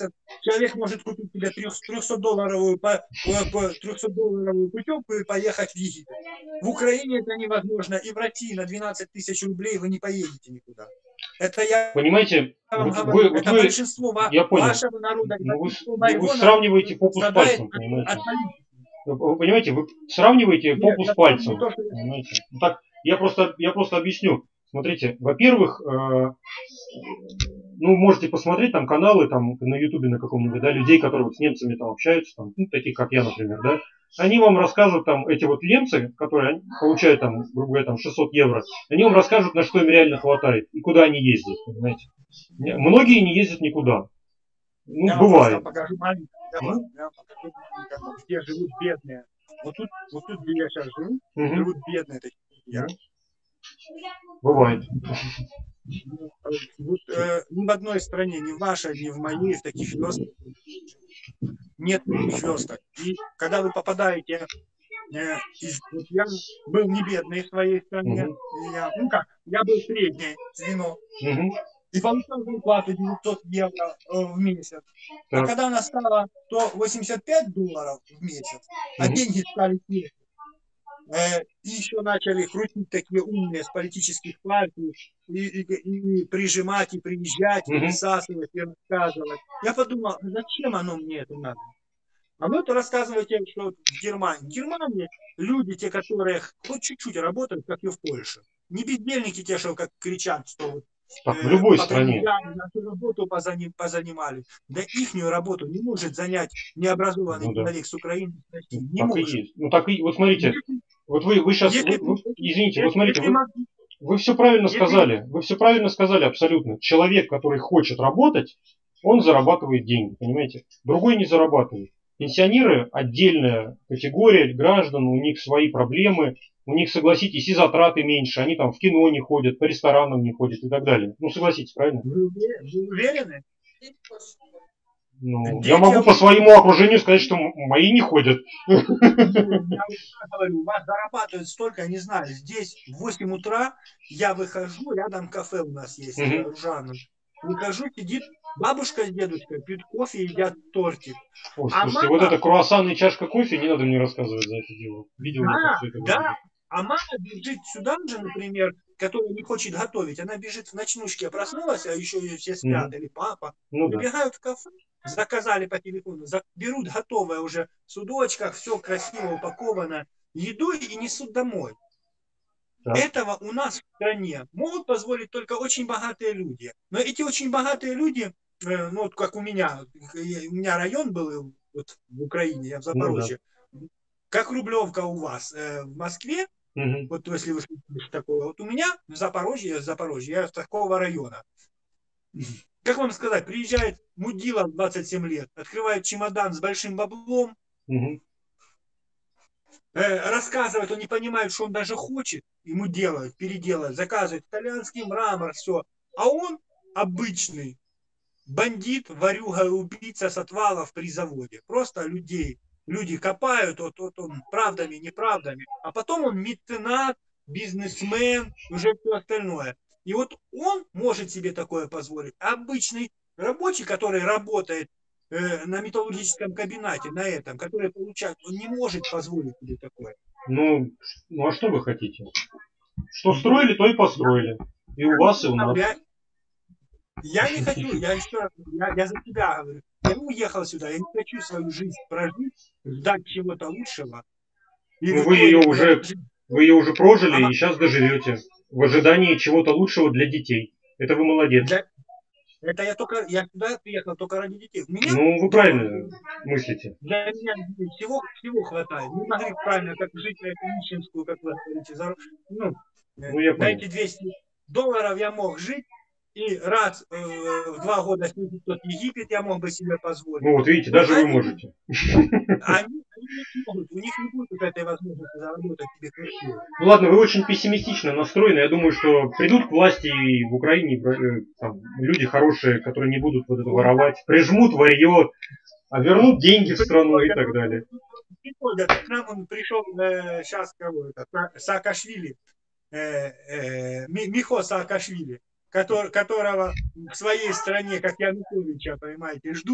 человек может купить себе трехсотдолларовую путевку и поехать в Египет. В Украине это невозможно, и в России на двенадцать тысяч рублей вы не поедете никуда. Это я Понимаете, вам вот говорю, вы, это вот большинство вы, я понял. вашего народа, Ну, вы, моего вы сравниваете народа попу с пальцем, от, понимаете? от Вы, вы понимаете, вы сравниваете Нет, попу с я пальцем. то, что... Понимаете? Ну, так, я просто, я просто объясню. Смотрите, во-первых, э, ну, можете посмотреть там каналы там на Ютубе на каком-нибудь, да, людей, которые вот с немцами там общаются, там, ну, таких как я, например, да. Они вам расскажут там, эти вот немцы, которые получают там, грубо говоря, там шестьсот евро, они вам расскажут, на что им реально хватает и куда они ездят, понимаете. Многие не ездят никуда. Ну, я бывает. Вам покажу маленький, я вам, я вам покажу маленький, где живут бедные. Вот тут, вот тут, где я сейчас живу, угу. живут бедные такие. Я. Бывает. Вот, э, ни в одной стране, ни в вашей, ни в моей, в таких звездах нет звездок. И когда вы попадаете, э, из, вот я был не бедный в своей стране, угу. я, ну как, я был среднее звено. Угу. И получал зарплату девятьсот евро в месяц. Так. А когда она стала сто восемьдесят пять долларов в месяц, а угу. деньги стали те, э, и еще начали крутить такие умные с политических партий, и, и, и прижимать, и приезжать, угу. и высасывать, и рассказывать. Я подумал, зачем оно мне это надо? А вы это рассказываете, что в Германии. В Германии люди, те, которые хоть чуть-чуть работают, как и в Польше. Не бездельники те, что как кричат, что вот так, в любой э, стране. Нашу работу позаним, позанимали. Да ихнюю работу не может занять необразованный ну, человек да. с Украины. Не так может. и есть. Ну так и вот смотрите, если, вот вы, вы сейчас, вы, вы, извините, если, вот смотрите, вы, вы все правильно если, сказали. Вы все правильно сказали абсолютно. Человек, который хочет работать, он зарабатывает деньги, понимаете? Другой не зарабатывает. Пенсионеры отдельная категория граждан, у них свои проблемы. У них, согласитесь, и затраты меньше, они там в кино не ходят, по ресторанам не ходят и так далее. Ну, согласитесь, правильно? Вы уверены? Ну, я могу по своему окружению сказать, что мои не ходят. Я говорю, у вас зарабатывают столько, я не знаю, здесь в восемь утра я выхожу, рядом кафе у нас есть, Ружана. Выхожу, сидит бабушка с дедушкой, пьют кофе и едят тортик. Ой, а слушайте, мама... вот это круассан и чашка кофе, не надо мне рассказывать за это дело. Видел, да, как это да. выглядит. А мама бежит сюда же, например, которая не хочет готовить. Она бежит в ночнушке, проснулась, а еще ее все спят, mm. или папа. Ну, прибегают да. в кафе, заказали по телефону, берут готовое уже в судочках, все красиво упаковано, еду и несут домой. Да. Этого у нас в стране могут позволить только очень богатые люди. Но эти очень богатые люди, э, ну вот как у меня, у меня район был вот, в Украине, я в Запорожье, ну, да. как Рублевка у вас э, в Москве, угу. вот если вы слышите такое, вот у меня в Запорожье, я в Запорожье, я из такого района. Как вам сказать, приезжает мудила в двадцать семь лет, открывает чемодан с большим баблом, угу. э, рассказывает, он не понимает, что он даже хочет, ему делают, переделают, заказывают итальянский мрамор, все. А он обычный бандит, ворюга и убийца с отвалов при заводе. Просто людей, люди копают, вот, вот он правдами, неправдами. А потом он меценат, бизнесмен, уже все остальное. И вот он может себе такое позволить. Обычный рабочий, который работает э, на металлургическом комбинате, на этом, который получает, он не может позволить себе такое. Ну, ну а что вы хотите? Что строили, то и построили. И у вас, и у нас. Я, я не хочу, я еще раз, я, я за тебя говорю. Я уехал сюда, я не хочу свою жизнь прожить, ждать чего-то лучшего. Ну, вы ее уже, вы ее уже прожили а и сейчас доживете. В ожидании чего-то лучшего для детей. Это вы молодец. Для... Это я только, я сюда приехал только ради детей. Меня, ну, вы правильно мыслите. Для меня всего, всего хватает. Не могли правильно, как жить на эту нищенскую, как вы говорите, за, ну, ну, я на понял. Эти двести долларов я мог жить. И раз э, в два года снизить тот Египет я мог бы себе позволить. Ну вот видите, даже они, вы можете. Они, они не могут, у них не будет этой возможности заработать себе красиво. Ну ладно, вы очень пессимистично настроены. Я думаю, что придут к власти и в Украине там, люди хорошие, которые не будут вот это воровать, прижмут варье, а вернут деньги в страну и так далее. Приходят, к нам он пришел э, сейчас кого это, Саакашвили, э, э, Михо Саакашвили. Который, которого в своей стране, как Януковича, понимаете, ждут.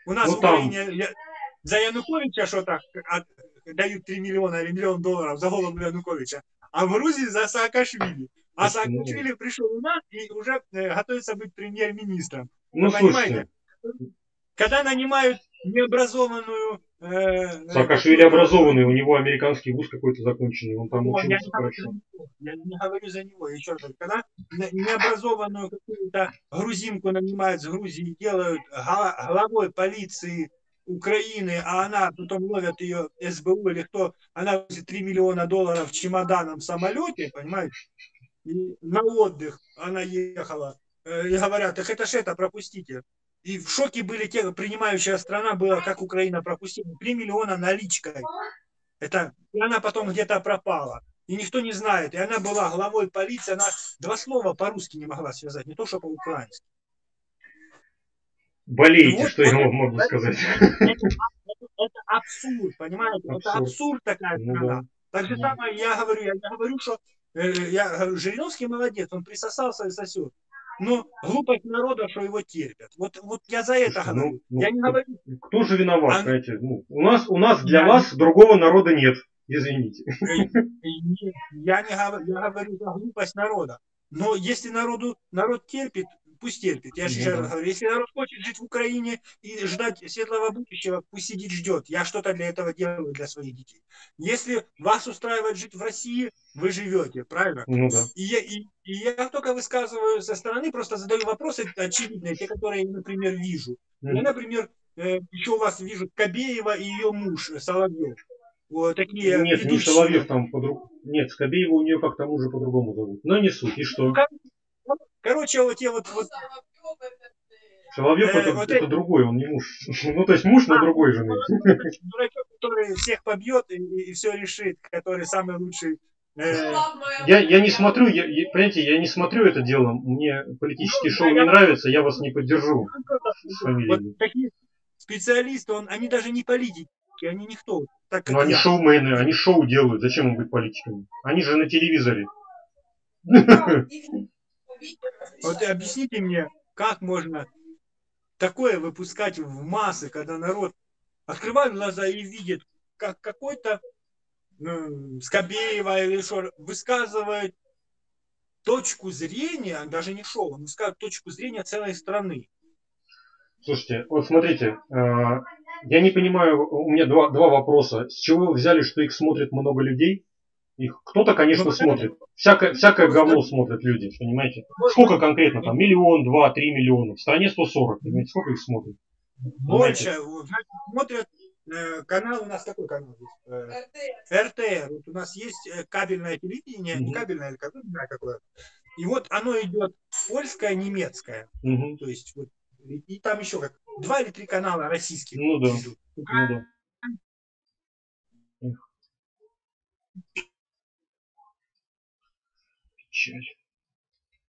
У нас ну, в там... Украине за Януковича что-то дают три миллиона или миллион долларов за голову Януковича, а в Грузии за Саакашвили. А Саакашвили пришел у нас и уже готовится быть премьер-министром. Ну, Вы понимаете? Слушайте. Когда нанимают необразованную... Э, Саакашвили э, образованный, у него американский вуз какой-то законченный, он там о, учился я не хорошо. Я не говорю за него, еще раз. Когда необразованную какую-то грузинку нанимают с Грузии, делают главой полиции Украины, а она потом ловят ее эс бэ у или кто, она возит три миллиона долларов чемоданом в самолете, понимаете, и на отдых она ехала, и говорят, так это ж это, пропустите. И в шоке были те, принимающая страна была, как Украина пропустила, три миллиона наличкой. Это, и она потом где-то пропала. И никто не знает. И она была главой полиции, она два слова по-русски не могла связать, не то что по-украински. Болеете, вот, что вот, я вам могу это, сказать. Это, это, это абсурд, понимаете? Абсурд. Это абсурд такая страна. Ну, да. Так же самое я говорю, я, я говорю, что э, я говорю, Жириновский молодец, он присосался и сосет. Но глупость народа, что его терпят. Вот, вот я за это Слушайте, говорю. Ну, я ну, не говорю. Кто же виноват, а... знаете? Ну, у нас, у нас для я вас не... другого народа нет. Извините. Я не говорю, я говорю за глупость народа. Но если народу, народ терпит, пусть терпит. Я же еще раз говорю, если народ хочет жить в Украине и ждать светлого будущего, пусть сидит, ждет. Я что-то для этого делаю для своих детей. Если вас устраивает жить в России, вы живете, правильно? Ну да. И я, и, и я только высказываю со стороны, просто задаю вопросы очевидные, те, которые я, например, вижу. Mm-hmm. Я, например, еще у вас вижу Кобеева и ее муж Соловьев. Вот такие Нет, ведущие. не Соловьев там по-другому. Нет, Скобеева у нее как-то мужа по-другому зовут. Но не суть, и что? Короче, вот те вот... вот Соловьев э, это, вот это, это другой, он не муж. Ну, то есть муж, но а, другой жены. Дурачок, который всех побьет и, и все решит, который самый лучший. Э... Я, я не смотрю, я, я, понимаете, я не смотрю это дело. Мне политические ну, шоу не нравятся, я вас не поддержу. Вот такие специалисты, он, они даже не политики, они никто. Так, ну, они я. шоумены, они шоу делают. Зачем им быть политиками? Они же на телевизоре. Вот объясните мне, как можно такое выпускать в массы, когда народ открывает глаза и видит, как какой-то ну, Скобеева или что высказывает точку зрения, даже не шоу, он высказывает точку зрения целой страны. Слушайте, вот смотрите, э, я не понимаю, у меня два, два вопроса. С чего вы взяли, что их смотрит много людей? Их кто-то, конечно, ну, смотрит. Всякое, всякое говно смотрят люди, понимаете? Сколько конкретно там? Миллион, два, три миллиона. В стране сто сорок, понимаете? Сколько их смотрят? Больше. Смотрят э, канал, у нас какой канал есть? Э, эр тэ эр. Вот у нас есть кабельное телевидение, mm-hmm. не кабельное, или какое, не знаю какое. И вот оно идет польское, немецкое. Mm-hmm. То есть вот, и, и там еще как два или три канала российских. Ну да. Идут. Ну да. Печаль.